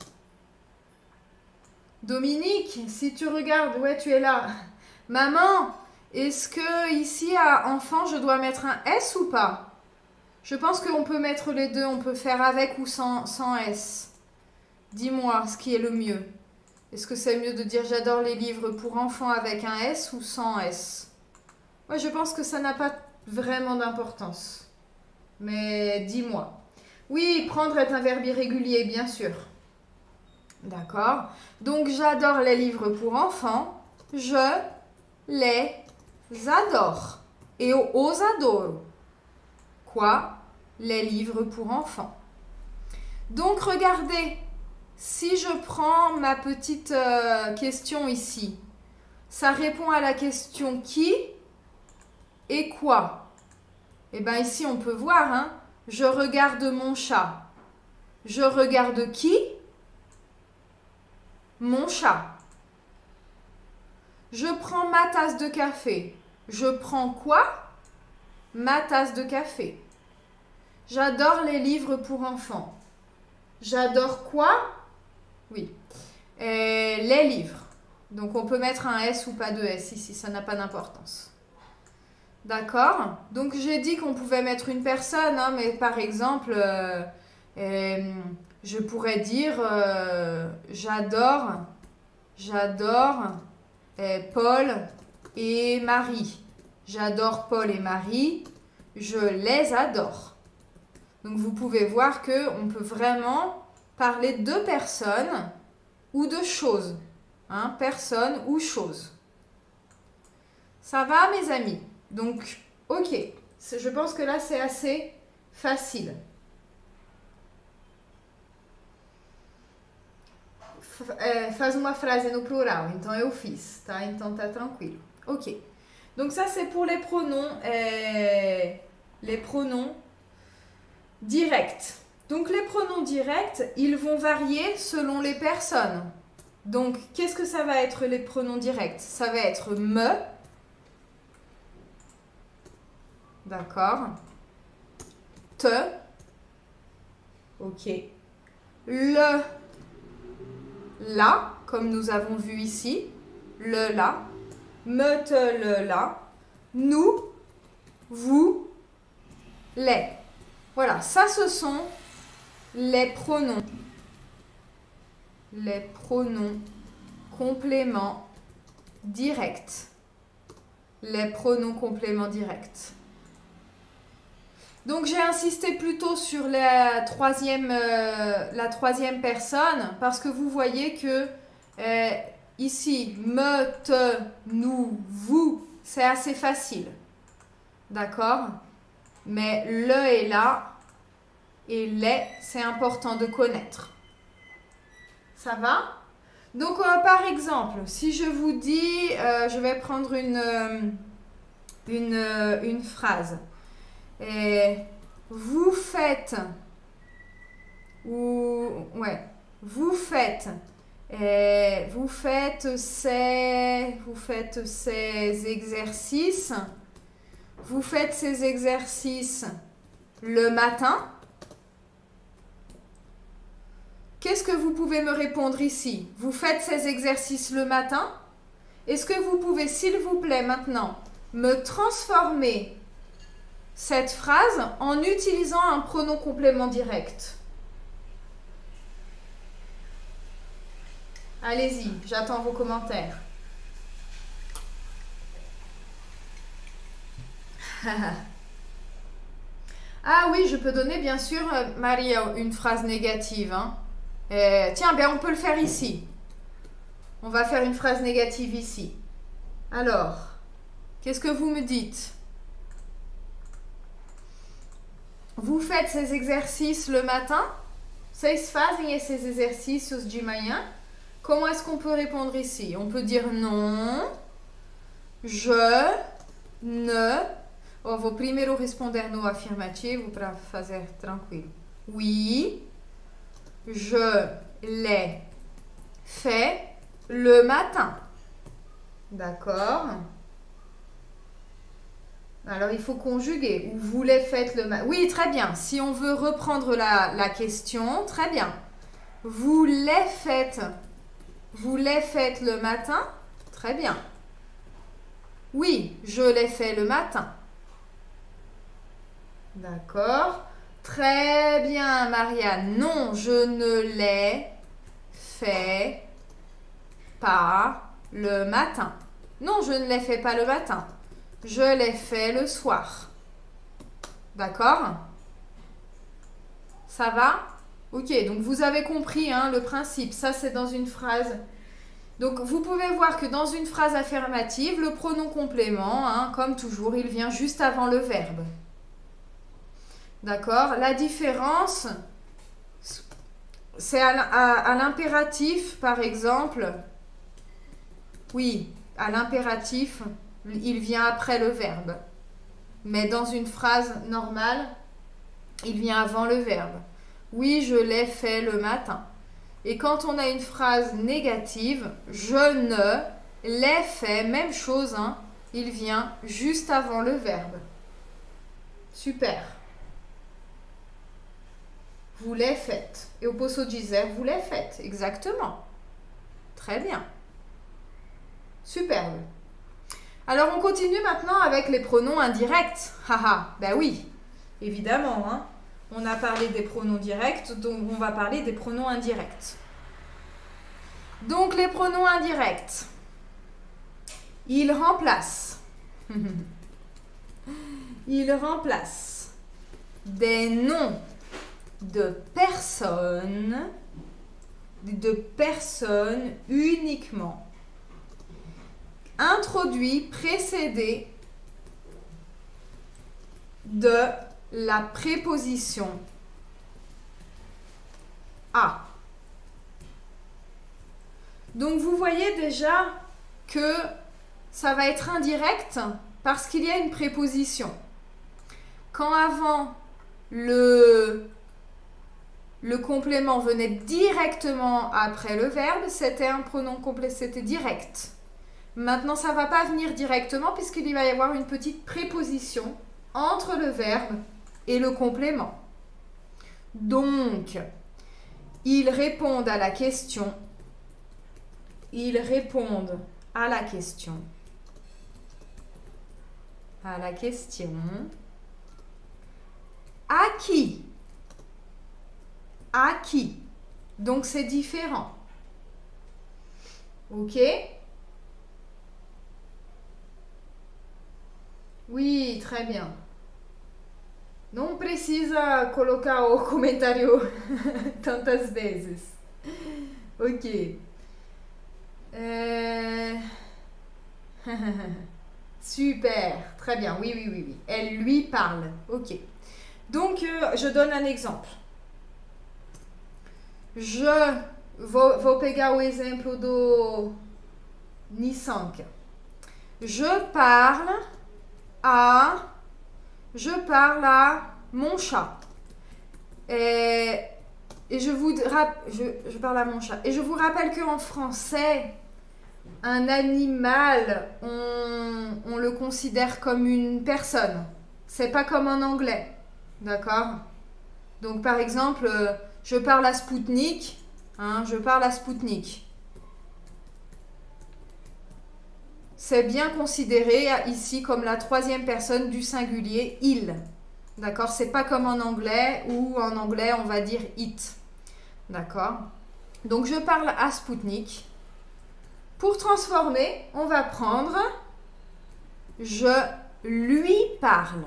Dominique, si tu regardes, ouais, tu es là. Maman, est-ce que ici à enfant, je dois mettre un S ou pas? Je pense qu'on peut mettre les deux, on peut faire avec ou sans, sans S. Dis-moi ce qui est le mieux. Est-ce que c'est mieux de dire j'adore les livres pour enfants avec un S ou sans S? Moi, je pense que ça n'a pas vraiment d'importance. Mais dis-moi. Oui, prendre est un verbe irrégulier, bien sûr. D'accord? Donc, j'adore les livres pour enfants. Je les adore. Et os adoro. Quoi? Les livres pour enfants. Donc, regardez. Si je prends ma petite euh, question ici, ça répond à la question qui et quoi? Eh bien, ici, on peut voir, hein, je regarde mon chat. Je regarde qui? Mon chat. Je prends ma tasse de café. Je prends quoi? Ma tasse de café. J'adore les livres pour enfants. J'adore quoi? Oui. Euh, les livres. Donc, on peut mettre un S ou pas de S ici. Ça n'a pas d'importance. D'accord? Donc, j'ai dit qu'on pouvait mettre une personne. Hein, mais par exemple, euh, euh, je pourrais dire euh, j'adore, j'adore euh, Paul et Marie. J'adore Paul et Marie. Je les adore. Donc, vous pouvez voir qu'on peut vraiment parler de personnes ou de choses. Hein, personne ou chose. Ça va, mes amis? Donc, ok. Je pense que là, c'est assez facile. é, faz uma frase no plural. Então, eu fiz, tá? Então, tá tranquilo. Ok. Donc, ça, c'est pour les pronoms, euh, les pronoms directs. Donc, les pronoms directs, ils vont varier selon les personnes. Donc, qu'est-ce que ça va être les pronoms directs? Ça va être me. D'accord. Te. Ok. Le. La, comme nous avons vu ici. Le, la. Me, te, le, la. Nous. Vous. Les. Voilà, ça ce sont les pronoms. Les pronoms compléments directs. Les pronoms compléments directs. Donc j'ai insisté plutôt sur la troisième, euh, la troisième personne parce que vous voyez que euh, ici, me, te, nous, vous, c'est assez facile. D'accord? Mais le et la et les, c'est important de connaître. Ça va? Donc, euh, par exemple, si je vous dis, euh, je vais prendre une, euh, une, euh, une phrase. Et vous faites, ou, ouais, vous faites, et vous faites ces, vous faites ces exercices, vous faites ces exercices le matin. Qu'est-ce que vous pouvez me répondre ici? Vous faites ces exercices le matin? Est-ce que vous pouvez, s'il vous plaît, maintenant, me transformer cette phrase en utilisant un pronom complément direct? Allez-y, j'attends vos commentaires. Ah oui, je peux donner bien sûr, Maria, une phrase négative. Hein. Euh, tiens, ben on peut le faire ici. On va faire une phrase négative ici. Alors, qu'est-ce que vous me dites? Vous faites ces exercices le matin? Vocês fazem esses exercícios de manhã? Comment est-ce qu'on peut répondre ici? On peut dire non, je, ne. Eu vou primeiro responder no afirmativo para fazer tranquilo. Oui, je l'ai fait le matin. D'accord? Alors, il faut conjuguer. Ou vous les faites le matin. Oui, très bien. Si on veut reprendre la, la question, très bien. Vous les faites. Vous les faites le matin? Très bien. Oui, je les fais le matin. D'accord. Très bien, Marianne. Non, je ne les fais pas le matin. Non, je ne les fais pas le matin. Je les fais le soir. D'accord? Ça va? Ok, donc vous avez compris hein, le principe. Ça, c'est dans une phrase. Donc, vous pouvez voir que dans une phrase affirmative, le pronom complément, hein, comme toujours, il vient juste avant le verbe. D'accord? La différence, c'est à, à, à l'impératif, par exemple. Oui, à l'impératif, il vient après le verbe. Mais dans une phrase normale, il vient avant le verbe. Oui, je l'ai fait le matin. Et quand on a une phrase négative, je ne l'ai fait, même chose, hein, il vient juste avant le verbe. Super. Vous les faites. Eu posso dizer vous les faites. Exactement. Très bien. Superbe. Alors, on continue maintenant avec les pronoms indirects. Haha, ben oui, évidemment. Hein. On a parlé des pronoms directs, donc on va parler des pronoms indirects. Donc, les pronoms indirects, ils remplacent. Ils remplacent des noms de personnes, de personnes uniquement, introduits, précédés de la préposition à. Donc vous voyez déjà que ça va être indirect parce qu'il y a une préposition. Quand avant le, le complément venait directement après le verbe, c'était un pronom complet, c'était direct. Maintenant, ça ne va pas venir directement puisqu'il va y avoir une petite préposition entre le verbe et le complément. Donc, ils répondent à la question. Ils répondent à la question. À la question. À qui? À qui? Donc, c'est différent. Ok? Oui, très bien. Não precisa colocar o comentário tantas vezes. Ok. Euh... Super, très bien. Oui, oui, oui, oui. Elle lui parle. Ok. Donc, euh, je donne un exemple. Je vou, vou pegar o exemplo do Nissan. Je parle à... Je parle à mon chat. Et, et je vous je, je parle à mon chat. Et je vous rappelle qu'en français, un animal, on, on le considère comme une personne. C'est pas comme en anglais. D'accord? Donc par exemple, je parle à Spoutnik. Hein, je parle à Spoutnik. C'est bien considéré ici comme la troisième personne du singulier il. D'accord? C'est pas comme en anglais où en anglais on va dire it. D'accord? Donc je parle à Spoutnik. Pour transformer, on va prendre je lui parle.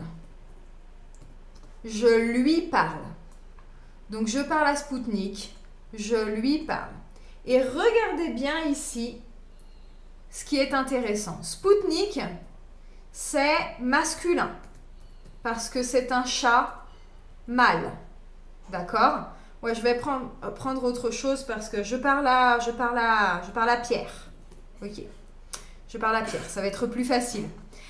Je lui parle. Donc je parle à Spoutnik. Je lui parle. Et regardez bien ici ce qui est intéressant. Spoutnik, c'est masculin parce que c'est un chat mâle. D'accord? Ouais, je vais prendre, prendre autre chose parce que je parle à, je parle à, je parle à Pierre. Ok. Je parle à Pierre. Ça va être plus facile.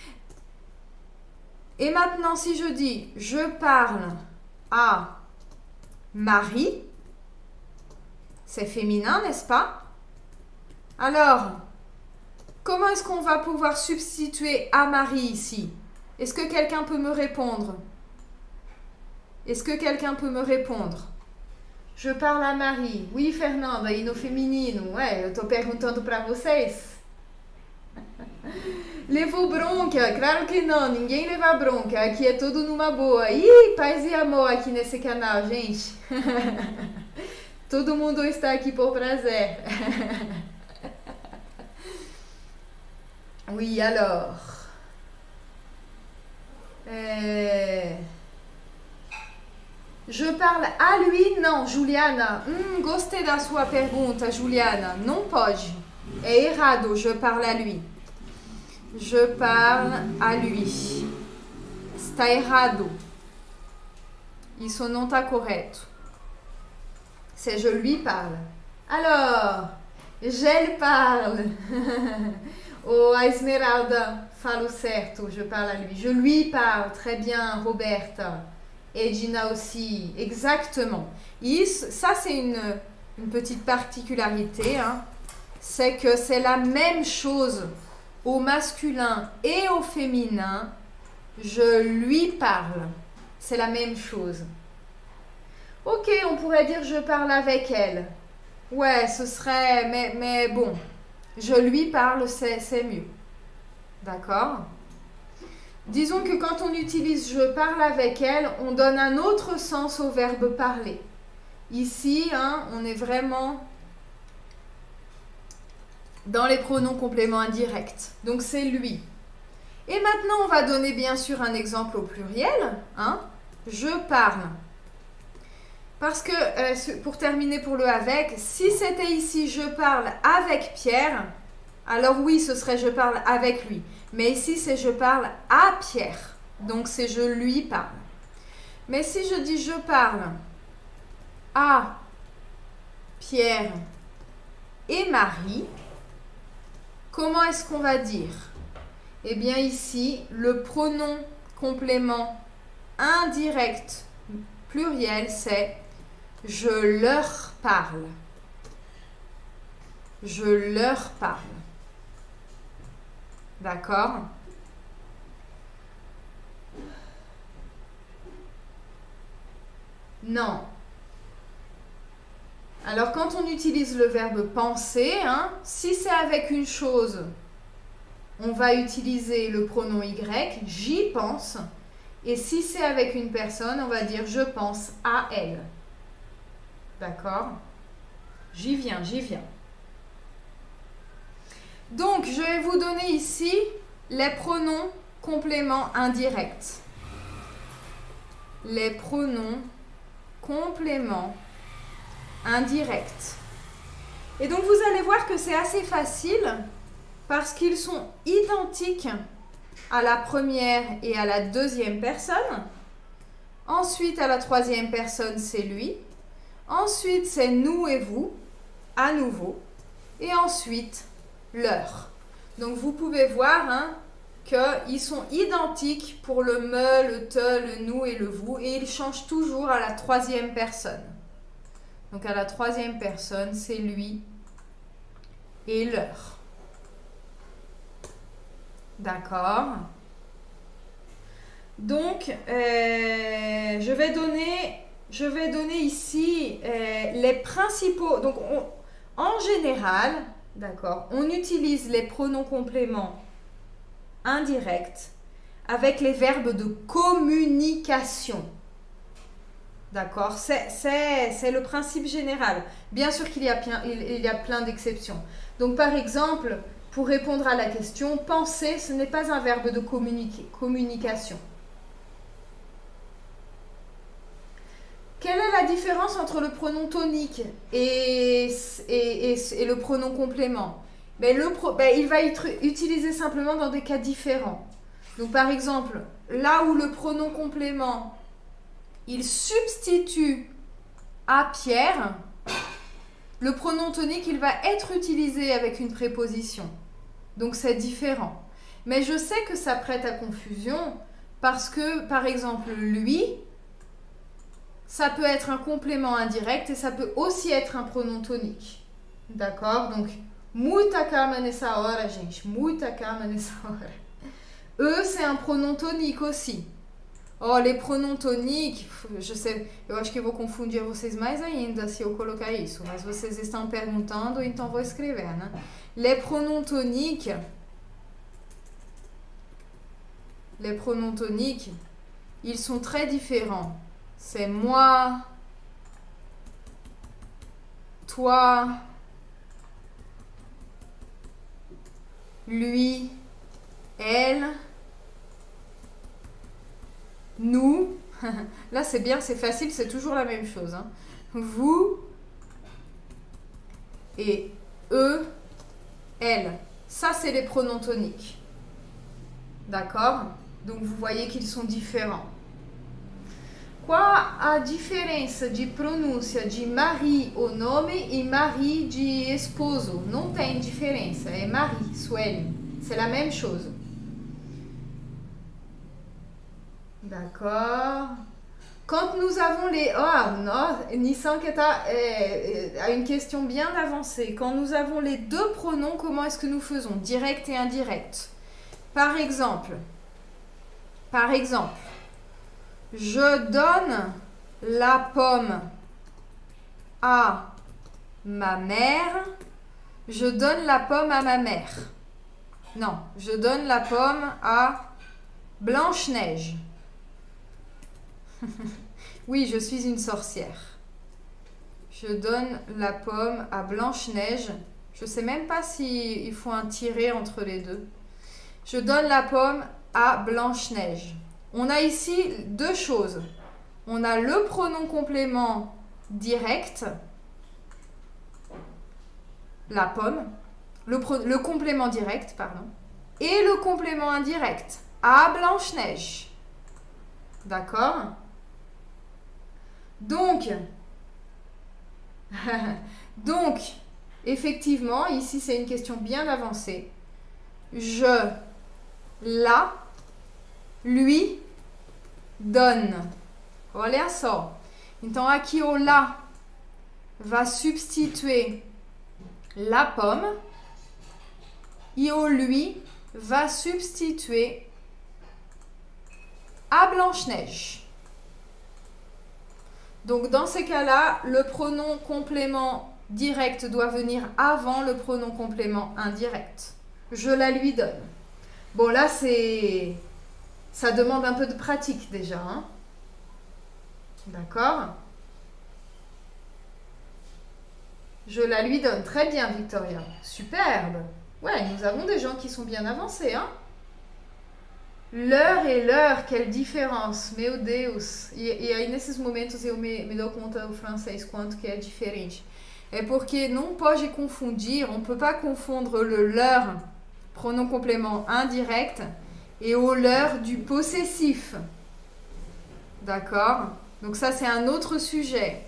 Et maintenant, si je dis je parle à Marie, c'est féminin, n'est-ce pas? Alors, comment est-ce qu'on va pouvoir substituer à Marie ici? Est-ce que quelqu'un peut me répondre? Est-ce que quelqu'un peut me répondre? Je parle à Marie. Oui, Fernanda, aí no feminino. Ué, eu tô perguntando para vocês. Levou bronca? Claro que não, ninguém leva bronca. Aqui é tudo numa boa. Ih, paz e amor aqui nesse canal, gente. Todo mundo está aqui por prazer. Oui, alors. Euh, je parle à lui? Não, Juliana. Hum, gostei da sua pergunta, Juliana. Não pode. É errado, je parle à lui. Je parle à lui. Está errado. Isso não está correto. C'est je lui parle. Alors, j'elle parle. Oh, a Esmeralda fala o certo, je parle à lui. Je lui parle, très bien, Roberta. Edina aussi, exactement. Isso, ça, c'est une, une petite particularité. Hein. C'est que c'est la même chose au masculin et au féminin. Je lui parle. C'est la même chose. Ok, on pourrait dire je parle avec elle. Ouais, ce serait... Mais, mais bon... Je lui parle, c'est mieux. D'accord? Disons que quand on utilise je parle avec elle, on donne un autre sens au verbe parler. Ici, hein, on est vraiment dans les pronoms compléments indirects. Donc, c'est lui. Et maintenant, on va donner bien sûr un exemple au pluriel. Hein? Je parle. Parce que, euh, pour terminer pour le avec, si c'était ici je parle avec Pierre, alors oui, ce serait je parle avec lui. Mais ici, c'est je parle à Pierre. Donc, c'est je lui parle. Mais si je dis je parle à Pierre, et Marie, comment est-ce qu'on va dire? Eh bien ici, le pronom complément indirect pluriel, c'est « je leur parle ». Je leur parle. D'accord? Non. Alors, quand on utilise le verbe penser, hein, si c'est avec une chose, on va utiliser le pronom Y, j'y pense. Et si c'est avec une personne, on va dire je pense à elle. D'accord? J'y viens, j'y viens. Donc, je vais vous donner ici les pronoms compléments indirects. Les pronoms compléments indirects. Et donc, vous allez voir que c'est assez facile parce qu'ils sont identiques à la première et à la deuxième personne. Ensuite, à la troisième personne, c'est lui. Ensuite, c'est nous et vous, à nouveau. Et ensuite, leur. Donc, vous pouvez voir hein, qu'ils sont identiques pour le me, le te, le nous et le vous. Et ils changent toujours à la troisième personne. Donc, à la troisième personne, c'est lui et leur. D'accord? Donc, euh, je vais donner, je vais donner ici euh, les principaux. Donc, on, en général, d'accord, on utilise les pronoms compléments indirects avec les verbes de communication. D'accord? C'est le principe général. Bien sûr qu'il y a plein, il, il y a plein d'exceptions. Donc, par exemple, pour répondre à la question, penser, ce n'est pas un verbe de communiquer, communication. Quelle est la différence entre le pronom tonique et, et, et, et le pronom complément? Ben, le pro, ben, il va être utilisé simplement dans des cas différents. Donc, par exemple, là où le pronom complément, il substitue à Pierre, le pronom tonique, il va être utilisé avec une préposition. Donc, c'est différent. Mais je sais que ça prête à confusion parce que, par exemple, lui, ça peut être un complément indirect et ça peut aussi être un pronom tonique. D'accord? Donc, muita calma nessa hora, gente. Muita calma nessa hora. Eux, c'est un pronom tonique aussi. Oh, les pronoms toniques, je sei, eu acho que eu vou confundir vocês mais ainda se eu colocar isso, mas vocês estão perguntando, então vou escrever, né? Les pronoms toniques, les pronoms toniques, ils sont très différents. C'est moi, toi, lui, elle, nous. Là, c'est bien, c'est facile, c'est toujours la même chose. Hein. Vous et eux, elle. Ça, c'est les pronoms toniques. D'accord? Donc, vous voyez qu'ils sont différents. Qual a diferença de pronúncia de Marie, o nome, e Marie de esposo? Não tem diferença, é Marie, Sueli. C'est la même chose. D'accord. Quand nous avons les... Oh, non, Nissan a une question bien avancée. Quand nous avons les deux pronoms, comment est-ce que nous faisons? Direct et indirect. Par exemple, par exemple, je donne la pomme à ma mère. Je donne la pomme à ma mère. Non, je donne la pomme à Blanche-Neige. Oui, je suis une sorcière. Je donne la pomme à Blanche-Neige. Je ne sais même pas s'il faut un tiret entre les deux. Je donne la pomme à Blanche-Neige. On a ici deux choses. On a le pronom complément direct, la pomme, le, pro, le complément direct, pardon, et le complément indirect, à Blanche-Neige. D'accord? Donc, donc, effectivement, ici c'est une question bien avancée. Je, la, lui, donne. Olha só. Então aqui o la va substituer la pomme et au lui va substituer à Blanche-Neige. Donc dans ces cas-là, le pronom complément direct doit venir avant le pronom complément indirect. Je la lui donne. Bon là c'est... ça demande un peu de pratique déjà. Hein? D'accord? Je la lui donne. Très bien, Victoria. Superbe. Ouais, nous avons des gens qui sont bien avancés. Hein? L'heure et l'heure, quelle différença. Meu Deus. E, e aí, nesses momentos, eu me, me dou conta o francês quanto que é diferente. É porque não pode confundir, on ne peut pas confondre le leur, pronom complément indirect, et au leur du possessif. D'accord? Donc ça, c'est un autre sujet.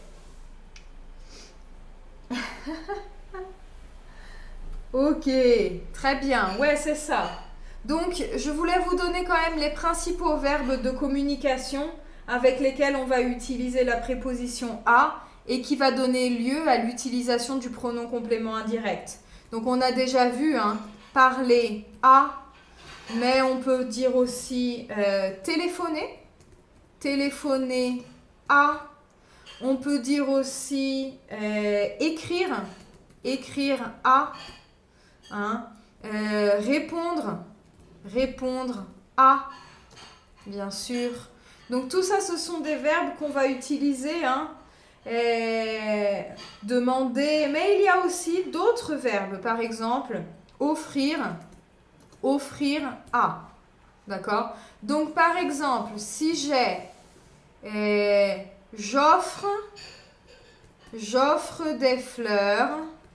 Ok, très bien. Ouais, c'est ça. Donc, je voulais vous donner quand même les principaux verbes de communication avec lesquels on va utiliser la préposition à et qui va donner lieu à l'utilisation du pronom complément indirect. Donc, on a déjà vu hein, parler à, mais on peut dire aussi euh, téléphoner, téléphoner à. On peut dire aussi euh, écrire, écrire à, hein, euh, répondre, répondre à, bien sûr. Donc tout ça, ce sont des verbes qu'on va utiliser, hein, euh, demander. Mais il y a aussi d'autres verbes, par exemple, offrir, offrir à, d'accord? Donc par exemple, si j'ai... Euh, J'offre, j'offre des fleurs,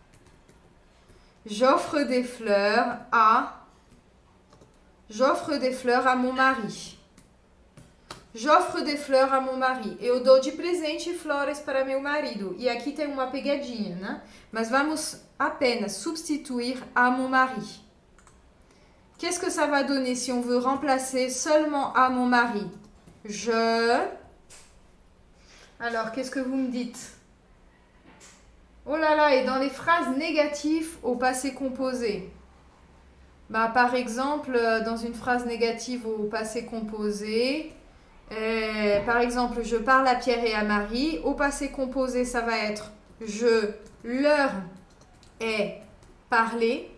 j'offre des fleurs à, j'offre des fleurs à mon mari. J'offre des fleurs a mon mari. Eu dou de presente flores para meu marido. E aqui tem uma pegadinha, né? Mas vamos apenas substituir à mon mari. Qu'est-ce que ça va donner si on veut remplacer seulement à mon mari? Je... Alors, qu'est-ce que vous me dites? Oh là là, et dans les phrases négatives au passé composé. Bah, par exemple, dans une phrase négative au passé composé, euh, par exemple, je parle à Pierre et à Marie. Au passé composé, ça va être je leur ai parlé.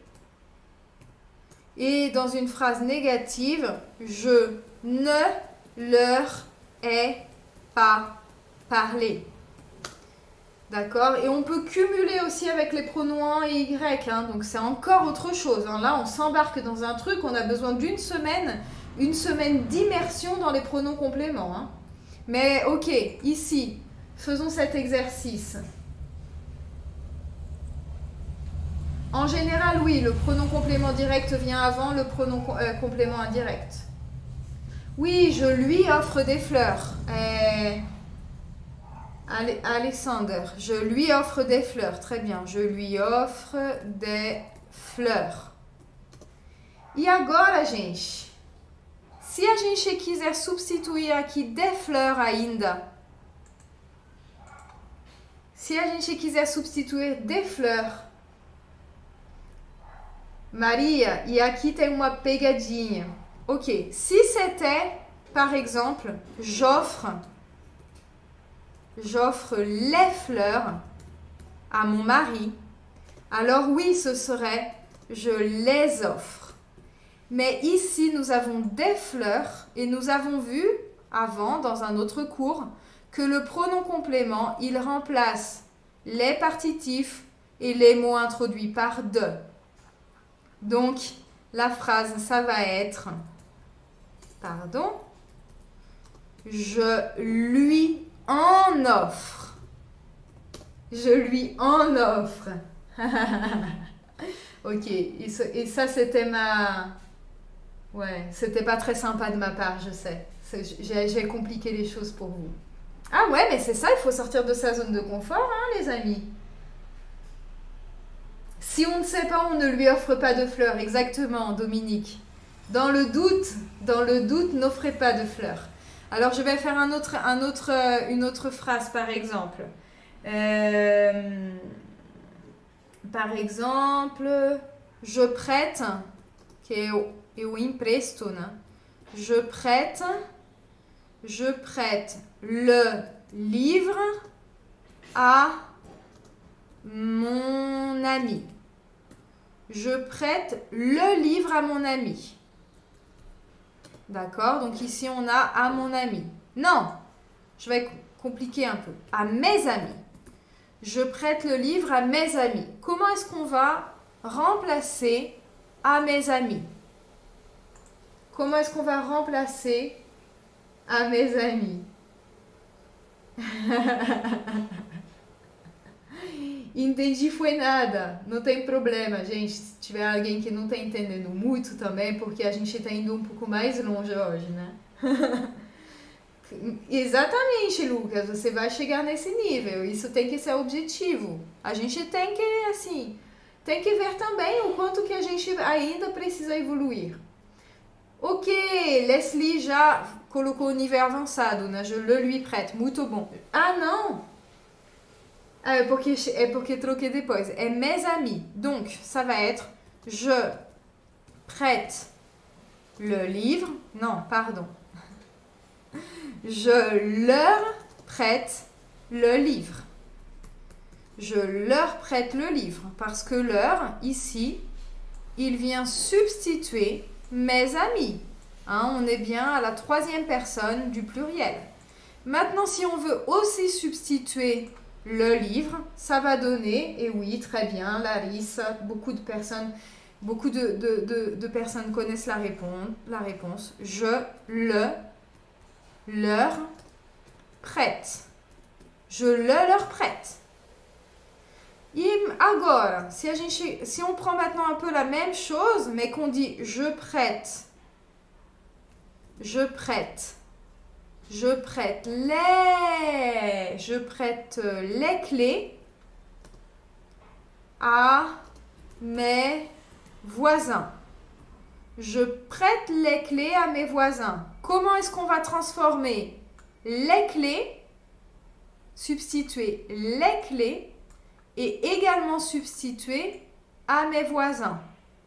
Et dans une phrase négative, je ne leur ai pas parler. D'accord? Et on peut cumuler aussi avec les pronoms en et y. Hein, donc c'est encore autre chose. Hein. Là, on s'embarque dans un truc, on a besoin d'une semaine, une semaine d'immersion dans les pronoms compléments. Hein. Mais ok, ici, faisons cet exercice. En général, oui, le pronom complément direct vient avant le pronom euh, complément indirect. Oui, je lui offre des fleurs. Euh, Alexander, je lui offre des fleurs. Très bien, je lui offre des fleurs. E agora, gente, se a gente quiser substituir aqui des fleurs ainda, se a gente quiser substituir des fleurs, Maria, e aqui tem uma pegadinha. Ok, si c'était, par exemple, j'offre J'offre les fleurs à mon mari. Alors oui, ce serait je les offre. Mais ici, nous avons des fleurs et nous avons vu avant, dans un autre cours, que le pronom complément, il remplace les partitifs et les mots introduits par de. Donc, la phrase, ça va être, pardon, je lui en offre. Je lui en offre. Ok, et, ce, et ça c'était ma... Ouais, c'était pas très sympa de ma part, je sais. J'ai compliqué les choses pour vous. Ah ouais, mais c'est ça, il faut sortir de sa zone de confort, hein, les amis. Si on ne sait pas, on ne lui offre pas de fleurs. Exactement, Dominique. Dans le doute, dans le doute, n'offrez pas de fleurs. Alors, je vais faire un autre, un autre, une autre phrase, par exemple. Euh, par exemple, je prête, que eu, eu empresto, né? Je prête, je prête le livre à mon ami. Je prête le livre à mon ami. D'accord? Donc ici, on a à mon ami. Non, je vais compliquer un peu. À mes amis. Je prête le livre à mes amis. Comment est-ce qu'on va remplacer à mes amis? Comment est-ce qu'on va remplacer à mes amis? Entendi, foi nada. Não tem problema, gente. Se tiver alguém que não está entendendo muito também, porque a gente está indo um pouco mais longe hoje, né? Exatamente, Lucas. Você vai chegar nesse nível. Isso tem que ser objetivo. A gente tem que, assim, tem que ver também o quanto que a gente ainda precisa evoluir. Ok, Leslie já colocou o nível avançado, né? Je le lui prête. Muito bom. Ah, não! Ah, é porque, é porque troquei depois. É mes amis. Donc, ça va être je prête le livre. Non, pardon. Je leur prête le livre. Je leur prête le livre. Parce que leur, ici, il vient substituer mes amis. Hein, on est bien à la troisième personne du pluriel. Maintenant, si on veut aussi substituer le livre, ça va donner, et oui, très bien, Larissa, beaucoup de personnes, beaucoup de, de, de, de personnes connaissent la réponse, la réponse. Je le leur prête. Je le leur prête. E agora, si, a gente, si on prend maintenant un peu la même chose, mais qu'on dit je prête, je prête, je prête les, je prête les clés à mes voisins. Je prête les clés à mes voisins. Comment est-ce qu'on va transformer les clés, substituer les clés et également substituer à mes voisins?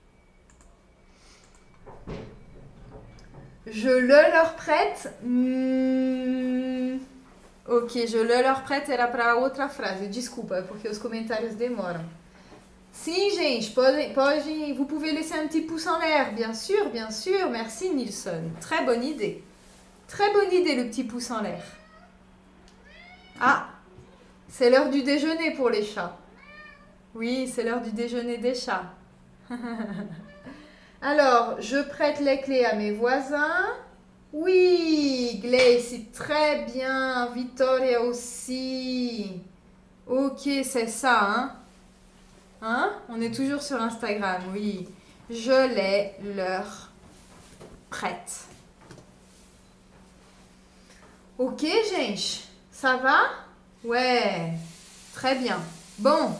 Je le leur prête. Hum, ok, je le leur prête era para outra frase. Desculpa, porque os comentários demoram. Sim, gente, pode, pode, vous pouvez laisser un petit pouce en l'air, bien sûr, bien sûr. Merci, Nilsson. Très bonne idée. Très bonne idée, le petit pouce en l'air. Ah, c'est l'heure du déjeuner pour les chats. Oui, c'est l'heure du déjeuner des chats. Alors, je prête les clés à mes voisins. Oui, Gleice, très bien. Victoria aussi. Ok, c'est ça, hein? Hein? On est toujours sur Instagram, oui. Je les leur prête. Ok, gente? Ça va? Ouais, très bien. Bon.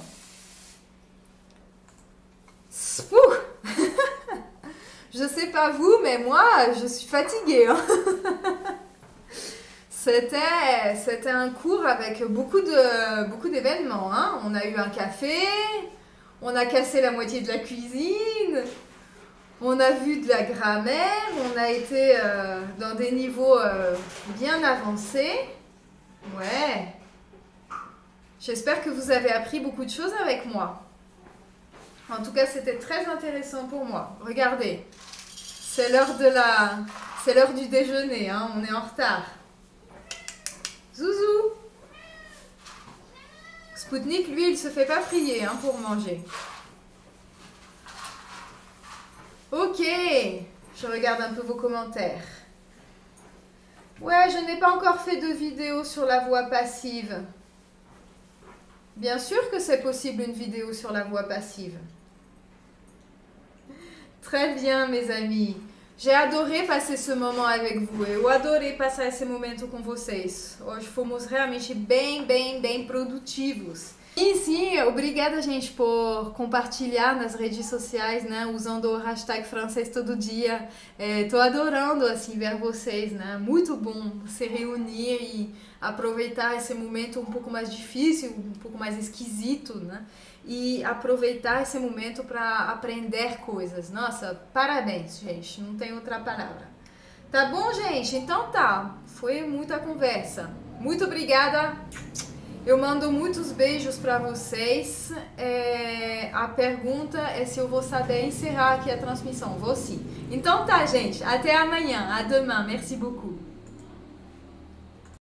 Ouh. Je sais pas vous, mais moi, je suis fatiguée. Hein. C'était, c'était un cours avec beaucoup de, beaucoup d'événements. Hein. On a eu un café, on a cassé la moitié de la cuisine, on a vu de la grammaire, on a été euh, dans des niveaux euh, bien avancés. Ouais. J'espère que vous avez appris beaucoup de choses avec moi. En tout cas, c'était très intéressant pour moi. Regardez, c'est l'heure de la, c'est l'heure du déjeuner, hein, on est en retard. Zouzou. Spoutnik, lui, il se fait pas prier hein, pour manger. Ok, je regarde un peu vos commentaires. Ouais, je n'ai pas encore fait de vidéo sur la voix passive. Bien sûr que c'est possible une vidéo sur la voix passive. Très bien, mes amis. J'ai adoré passer ce moment avec vous. Eu adorei passar esse momento com vocês. Hoje fomos realmente bem, bem, bem produtivos. Sim, sim, obrigada, gente, por compartilhar nas redes sociais, né, usando o hashtag francês todo dia. É, tô adorando, assim, ver vocês, né, muito bom se reunir e aproveitar esse momento um pouco mais difícil, um pouco mais esquisito, né, e aproveitar esse momento para aprender coisas. Nossa, parabéns, gente, não tem outra palavra. Tá bom, gente? Então tá, foi muita conversa. Muito obrigada. Eu mando muitos beijos para vocês. É, a pergunta é se eu vou saber encerrar aqui a transmissão. Vou sim. Então tá, gente. Até amanhã. A demain. Merci beaucoup.